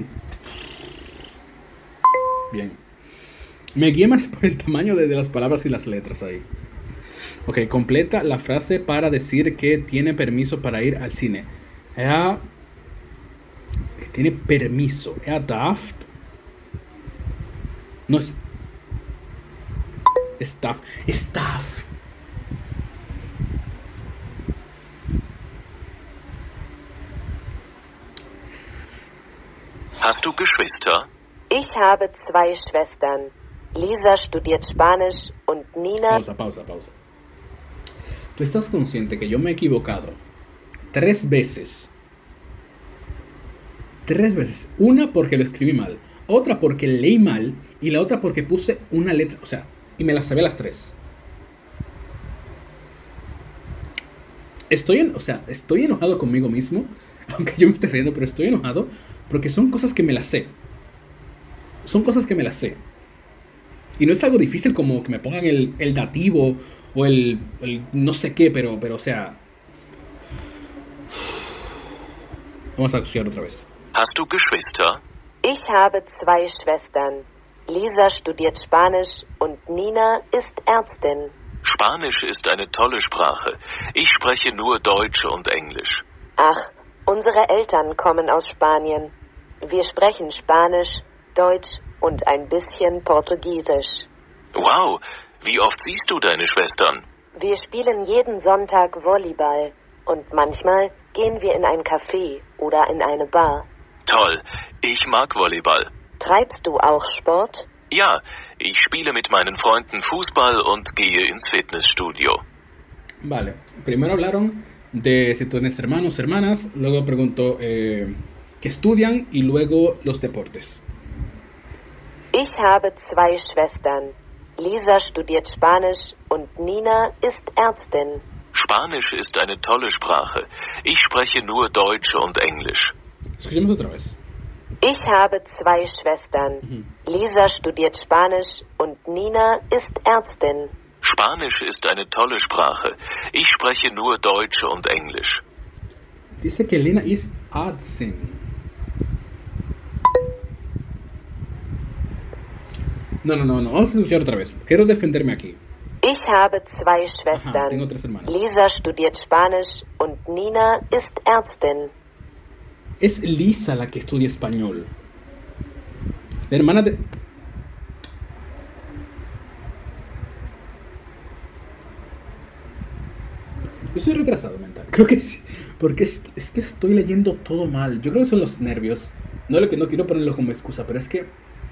S1: Bien. Me guía más por el tamaño de, de las palabras y las letras ahí. Ok, completa la frase para decir que tiene permiso para ir al cine. Er tiene permiso. Er darf. No es. Staff. Staff.
S3: Hast du Geschwister?
S6: Ich habe zwei Schwestern. Lisa studiert Spanisch und Nina...
S1: Pausa, pausa, pausa. ¿Tú estás consciente que yo me he equivocado tres veces? Tres veces. Una porque lo escribí mal, otra porque leí mal y la otra porque puse una letra, o sea, y me las sabía las tres. Estoy, en, o sea, estoy enojado conmigo mismo, aunque yo me esté riendo, pero estoy enojado porque son cosas que me las sé. Son cosas que me las sé. Y no es algo difícil como que me pongan el, el dativo o el, el no sé qué, pero, pero o sea... Vamos a escuchar otra vez.
S3: Hast du Geschwister?
S6: Ich habe zwei Schwestern. Lisa studiert Spanisch und Nina ist Ärztin.
S3: Spanisch ist eine tolle Sprache. Ich spreche nur Deutsch und Englisch.
S6: Ach, unsere Eltern kommen aus Spanien. Wir sprechen Spanisch, Deutsch und ein bisschen Portugiesisch.
S3: Wow, wie oft siehst du deine Schwestern?
S6: Wir spielen jeden Sonntag Volleyball und manchmal gehen wir in ein Café oder in eine Bar.
S3: Toll, ich mag Volleyball.
S6: Treibst du auch Sport?
S3: Ja, ich spiele mit meinen Freunden Fußball und gehe ins Fitnessstudio.
S1: Vale, primero hablaron de si tú tienes hermanos, hermanas, luego preguntó eh, que estudian y luego los deportes.
S6: Ich habe zwei Schwestern. Lisa studiert Spanisch und Nina ist Ärztin.
S3: Spanisch ist eine tolle Sprache. Ich spreche nur Deutsch und Englisch.
S1: Escuchemos otra vez.
S6: Ich habe zwei Schwestern.
S1: Mhm.
S6: Lisa studiert Spanisch und Nina ist Ärztin.
S3: Spanisch ist eine tolle Sprache. Ich spreche nur Deutsch und Englisch.
S1: Dice que Lena is Ärztin. No, no, no, no, vamos a escuchar otra vez. Quiero defenderme aquí.
S6: Ich habe zwei Schwestern.
S1: Ajá, tengo tres hermanas.
S6: Lisa studiert Spanisch und Nina ist Ärztin.
S1: Es Lisa la que estudia español. La hermana de... Yo soy retrasado mental. Creo que sí. Porque es, es que estoy leyendo todo mal. Yo creo que son los nervios. No, lo que no quiero ponerlo como excusa, pero es que...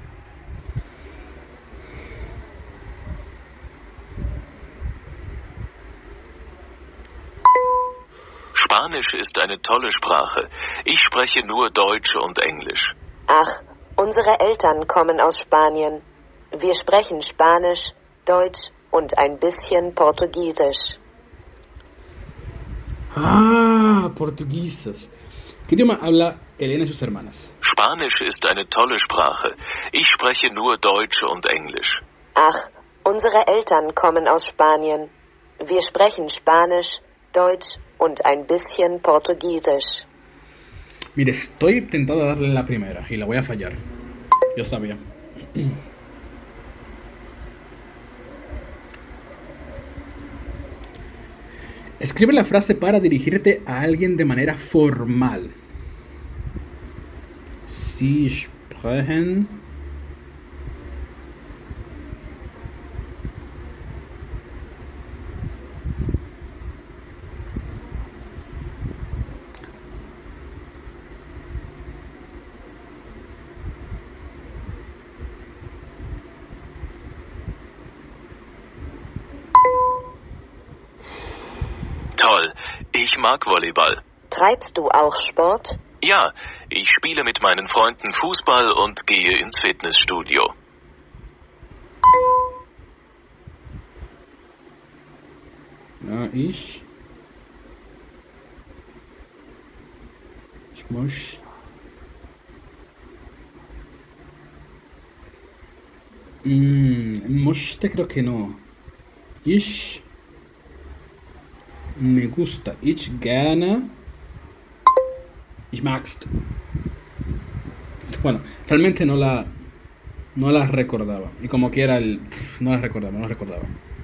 S3: Spanisch ist eine tolle Sprache. Ich spreche nur Deutsch und Englisch.
S6: Ach, unsere Eltern kommen aus Spanien. Wir sprechen Spanisch, Deutsch und ein bisschen Portugiesisch.
S1: Ah, portuguesas. ¿Qué idioma habla Elena y sus hermanas?
S3: Spanisch ist eine tolle Sprache. Ich spreche nur Deutsch und Englisch.
S6: Ach, unsere Eltern kommen aus Spanien. Wir sprechen Spanisch, Deutsch und ein bisschen Portugiesisch.
S1: Mire, estoy tentado a darle la primera y la voy a fallar. Yo sabía. Escribe la frase para dirigirte a alguien de manera formal. Sie sprechen
S3: Toll, ich mag Volleyball.
S6: Treibst du auch Sport?
S3: Ja, ich spiele mit meinen Freunden Fußball und gehe ins Fitnessstudio.
S1: Ja, ich. Ich muss. Mm, möchte creo que no. Ich. Me gusta. Ich gerne. Ich magst. Bueno, realmente no la. No la recordaba. Y como quiera el. Pff, no la recordaba, no la recordaba.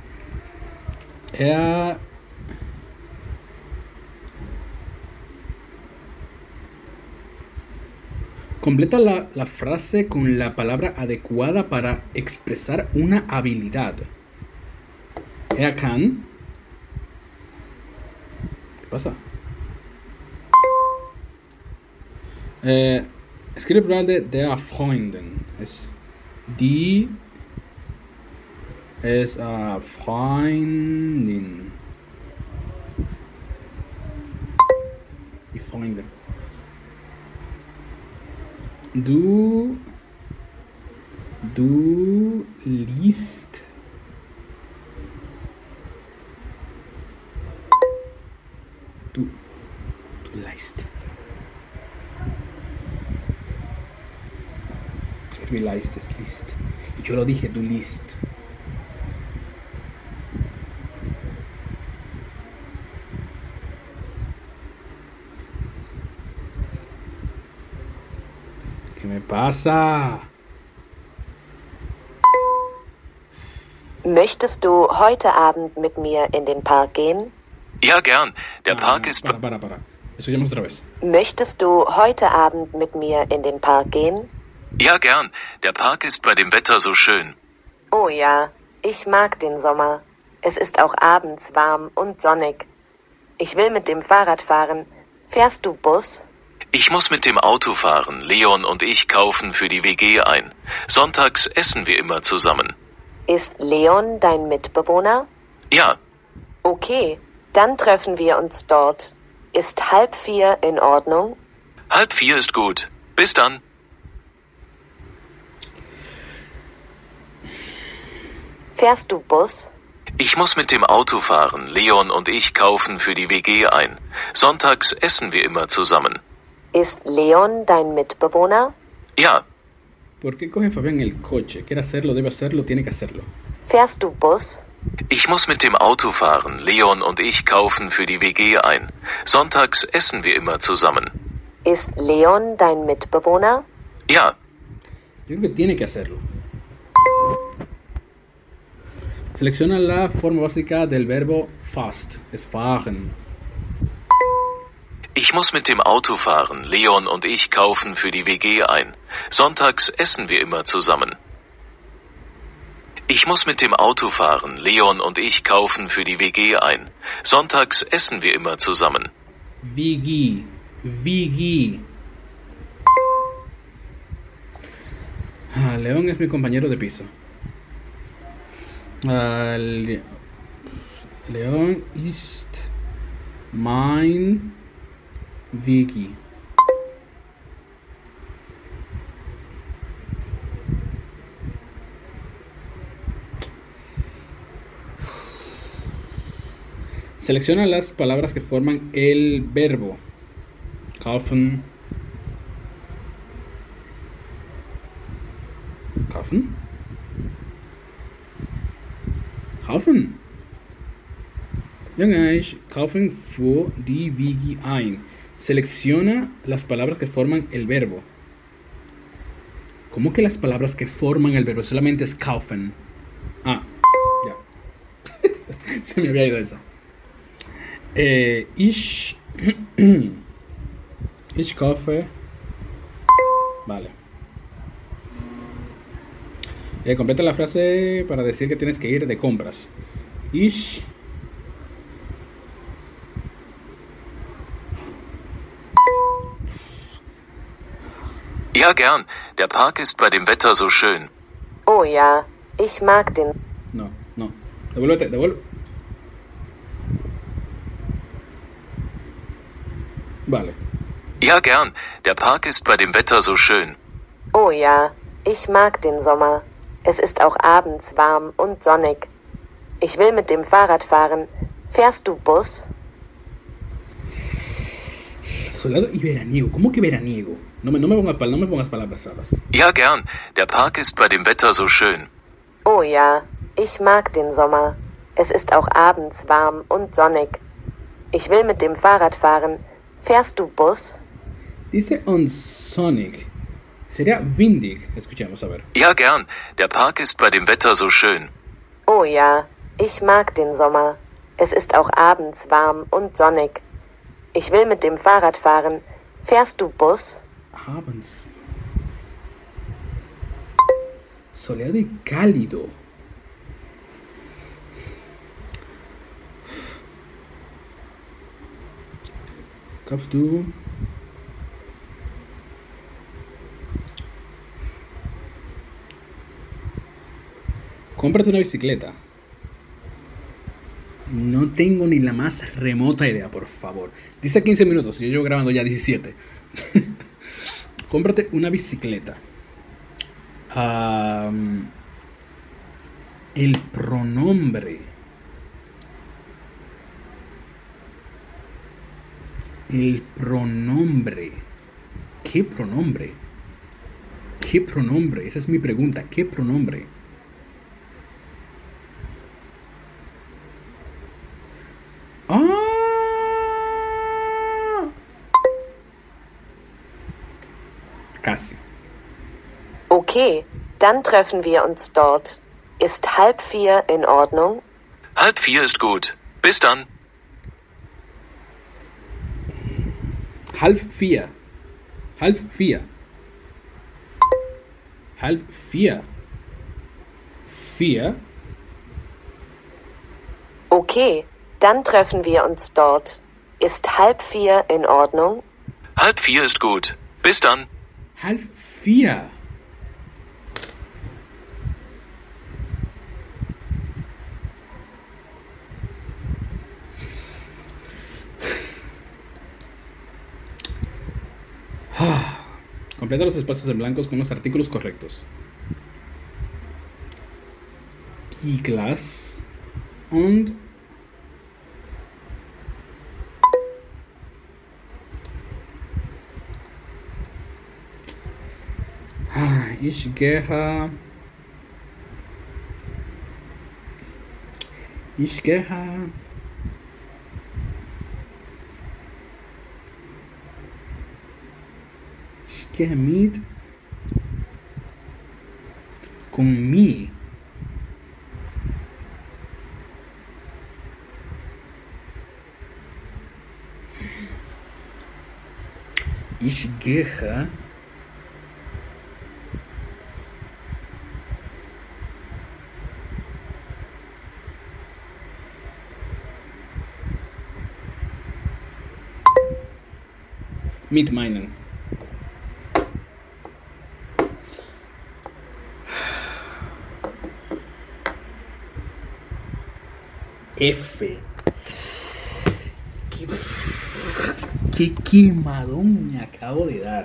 S1: Era. Completa la, la frase con la palabra adecuada para expresar una habilidad. Er kann. ¿Qué pasa? Eh, escribe el plural de der Freundin. Es die. Es a Freundin. Die Freundin. Du. Du liest. Du. Du leist. Escribí leist, es list. Y yo lo dije, du liest. ¿Qué me pasa?
S6: Möchtest du heute Abend mit mir in den Park gehen?
S3: Ja, gern. Der
S1: Ah,
S3: Park ist...
S1: Para, para, para. Escuchemos otra vez.
S6: Möchtest du heute Abend mit mir in den Park gehen?
S3: Ja, gern. Der Park ist bei dem Wetter so schön.
S6: Oh ja, ich mag den Sommer. Es ist auch abends warm und sonnig. Ich will mit dem Fahrrad fahren. Fährst du Bus?
S3: Ich muss mit dem Auto fahren. Leon und ich kaufen für die W G ein. Sonntags essen wir immer zusammen.
S6: Ist Leon dein Mitbewohner?
S3: Ja,
S6: Okay, dann treffen wir uns dort. Ist halb vier in Ordnung?
S3: halb vier ist gut. Bis dann.
S6: Fährst du Bus?
S3: Ich muss mit dem Auto fahren. Leon und ich kaufen für die W G ein. Sonntags essen wir immer zusammen.
S6: Ist Leon dein Mitbewohner?
S3: Ja,
S1: ¿Por qué coge Fabián el coche? Quiere hacerlo, debe hacerlo, tiene que hacerlo.
S6: Fährst du Bus?
S3: ich muss mit dem Auto fahren. Leon und ich kaufen für die W G ein. Sonntags essen wir immer zusammen.
S6: Ist Leon dein Mitbewohner?
S3: Ja,
S1: Yo creo que tiene que hacerlo. Selecciona la forma básica del verbo fast. Es fahren.
S3: ich muss mit dem Auto fahren. Leon und ich kaufen für die W G ein. Sonntags essen wir immer zusammen. Ich muss mit dem Auto fahren. Leon und ich kaufen für die W G ein. Sonntags essen wir immer zusammen.
S1: Vigi. Vigi. Ah, León es mi compañero de piso. Ah, Le- León ist mein Vigi. Selecciona las palabras que forman el verbo. Kaufen. Kaufen? Kaufen. Junge, ich kaufen für die Wigi ein. Selecciona las palabras que forman el verbo. ¿Cómo que las palabras que forman el verbo? Solamente es kaufen. Ah, ya. Se me había ido esa. Eh, ich. Ich kaufe. Vale. Eh, completa la frase para decir que tienes que ir de compras. Ich.
S3: Ja, gern. Der Park ist bei dem Wetter so schön.
S6: Oh ja, ich mag den.
S1: No, no. Devuélvete, devuelve. Vale.
S3: Ja, gern. Der Park ist bei dem Wetter so schön.
S6: Oh ja, ich mag den Sommer. Es ist auch abends warm und sonnig. Ich will mit dem Fahrrad fahren. Fährst du Bus?
S1: Soleado y veraniego. ¿Cómo que veraniego? No me, no me, pongas, pal- no me pongas palabras raras.
S3: Ja, gern. Der Park ist bei dem Wetter so schön.
S6: Oh ja, ich mag den Sommer. Es ist auch abends warm und sonnig. Ich will mit dem Fahrrad fahren. Fährst du Bus?
S1: Dice on Sonic. Sería windig. Escuchemos, a ver.
S3: Ja, gern. Der Park ist bei dem Wetter so schön.
S6: Oh ja, ich mag den Sommer. Es ist auch abends warm und sonnig. Ich will mit dem Fahrrad fahren. Fährst du Bus?
S1: Abends. Soleado y cálido. Kaufst du? Cómprate una bicicleta. No tengo ni la más remota idea, por favor. Dice quince minutos y yo llevo grabando ya diecisiete. Cómprate una bicicleta. Am, el pronombre. El pronombre. ¿Qué pronombre? ¿Qué pronombre? Esa es mi pregunta. ¿Qué pronombre? Ah. Casi.
S6: Okay, dann treffen wir uns dort. Ist halb vier in Ordnung?
S3: Halb vier ist gut. Bis dann.
S1: Halb vier. Halb vier. Halb vier. Vier.
S6: Okay, dann treffen wir uns dort. Ist halb vier in Ordnung?
S3: Halb vier ist gut. Bis dann.
S1: Halb vier. Completa los espacios en blancos con los artículos correctos. Die Glas und ich gehe ich gehe ich gehe mit con mi ich gehe mit meinen F. Qué, qué quemadón me acabo de dar.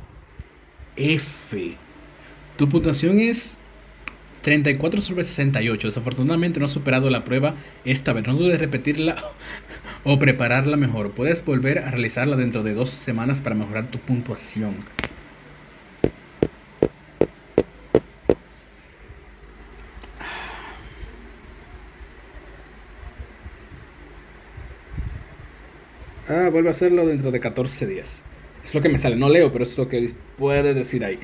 S1: F. Tu puntuación es treinta y cuatro sobre sesenta y ocho. Desafortunadamente no has superado la prueba esta vez. No dudes repetirla o prepararla mejor. Puedes volver a realizarla dentro de dos semanas para mejorar tu puntuación. Ah, vuelve a hacerlo dentro de catorce días. Es lo que me sale. No leo, pero es lo que puede decir ahí.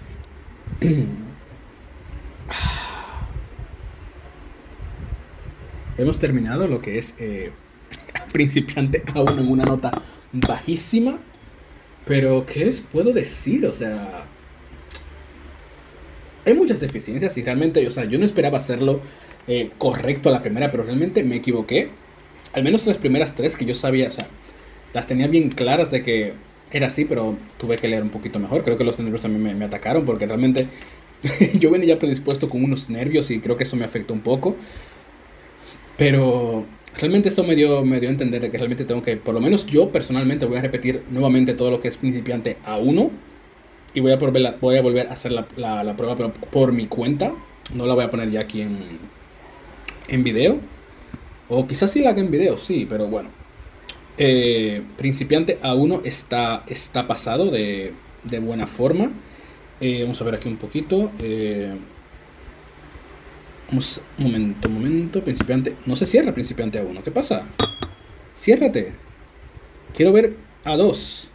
S1: Hemos terminado lo que es eh, principiante A uno en una nota bajísima. Pero, ¿qué les puedo decir? O sea, hay muchas deficiencias y realmente, o sea, yo no esperaba hacerlo eh, correcto a la primera, pero realmente me equivoqué. Al menos las primeras tres que yo sabía, o sea, las tenía bien claras de que era así, pero tuve que leer un poquito mejor. Creo que los nervios también me, me atacaron porque realmente yo venía ya predispuesto con unos nervios y creo que eso me afectó un poco. Pero realmente esto me dio, me dio a entender de que realmente tengo que, por lo menos yo personalmente voy a repetir nuevamente todo lo que es principiante A uno y voy a volver a, voy a, volver a hacer la, la, la prueba, pero por mi cuenta. No la voy a poner ya aquí en, en video. O quizás sí la haga en video, sí, pero bueno. Eh, principiante A uno está, está pasado de, de buena forma. Eh, vamos a ver aquí un poquito. Eh, vamos, un momento, un momento. Principiante. No se cierra principiante A uno. ¿Qué pasa? Ciérrate. Quiero ver A dos.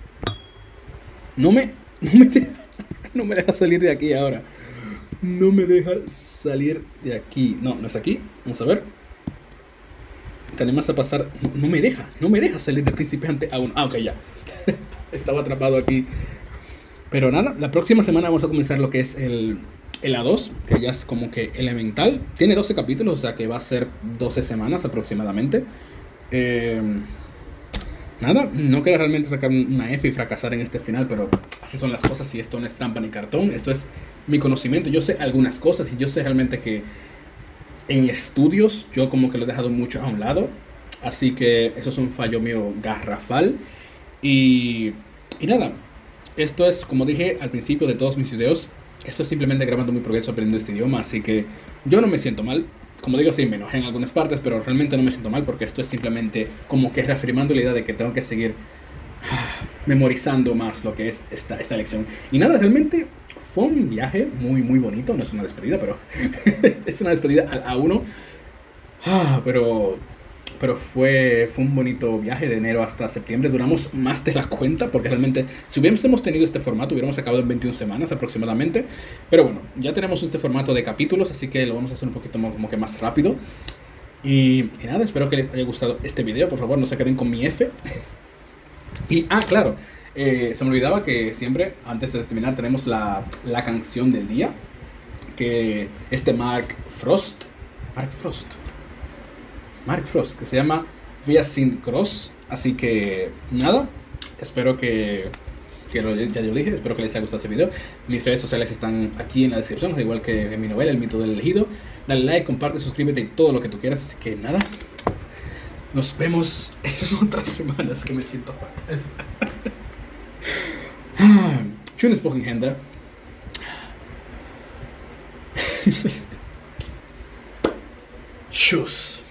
S1: No me, no me, deja, no me deja salir de aquí ahora. No me deja salir de aquí. No, no es aquí. Vamos a ver. Tenemos a pasar. No, no me deja. No me deja salir de principiante A uno. Ah, ok, ya. Estaba atrapado aquí. Pero nada, la próxima semana vamos a comenzar lo que es el, el A dos, que ya es como que elemental. Tiene doce capítulos, o sea que va a ser doce semanas aproximadamente. Eh, nada, no quería realmente sacar una F y fracasar en este final, pero así son las cosas y esto no es trampa ni cartón. Esto es mi conocimiento. Yo sé algunas cosas y yo sé realmente que en estudios yo como que lo he dejado mucho a un lado. Así que eso es un fallo mío garrafal. Y, y nada, esto es, como dije al principio de todos mis videos, esto es simplemente grabando mi progreso aprendiendo este idioma. Así que yo no me siento mal. Como digo, sí, me enojé en algunas partes, pero realmente no me siento mal porque esto es simplemente como que reafirmando la idea de que tengo que seguir memorizando más lo que es esta, esta lección. Y nada, realmente fue un viaje muy, muy bonito. No es una despedida, pero es una despedida al A uno. Ah, pero pero fue, fue un bonito viaje de enero hasta septiembre. Duramos más de la cuenta porque realmente si hubiésemos tenido este formato hubiéramos acabado en veintiuna semanas aproximadamente. Pero bueno, ya tenemos este formato de capítulos, así que lo vamos a hacer un poquito más, como que más rápido. Y, y nada, espero que les haya gustado este video. Por favor, no se queden con mi F. Y, ah, claro, Eh, se me olvidaba que siempre, antes de terminar, tenemos la, la canción del día. Que es de Mark Frost. Mark Frost. Mark Frost, que se llama Wir sind groß. Así que, nada. Espero que, que lo, ya yo lo dije, espero que les haya gustado este video. Mis redes sociales están aquí en la descripción, al igual que en mi novela, El mito del elegido. Dale like, comparte, suscríbete y todo lo que tú quieras. Así que nada. Nos vemos en otras semanas, que me siento fatal. Schönes Wochenende. Tschüss.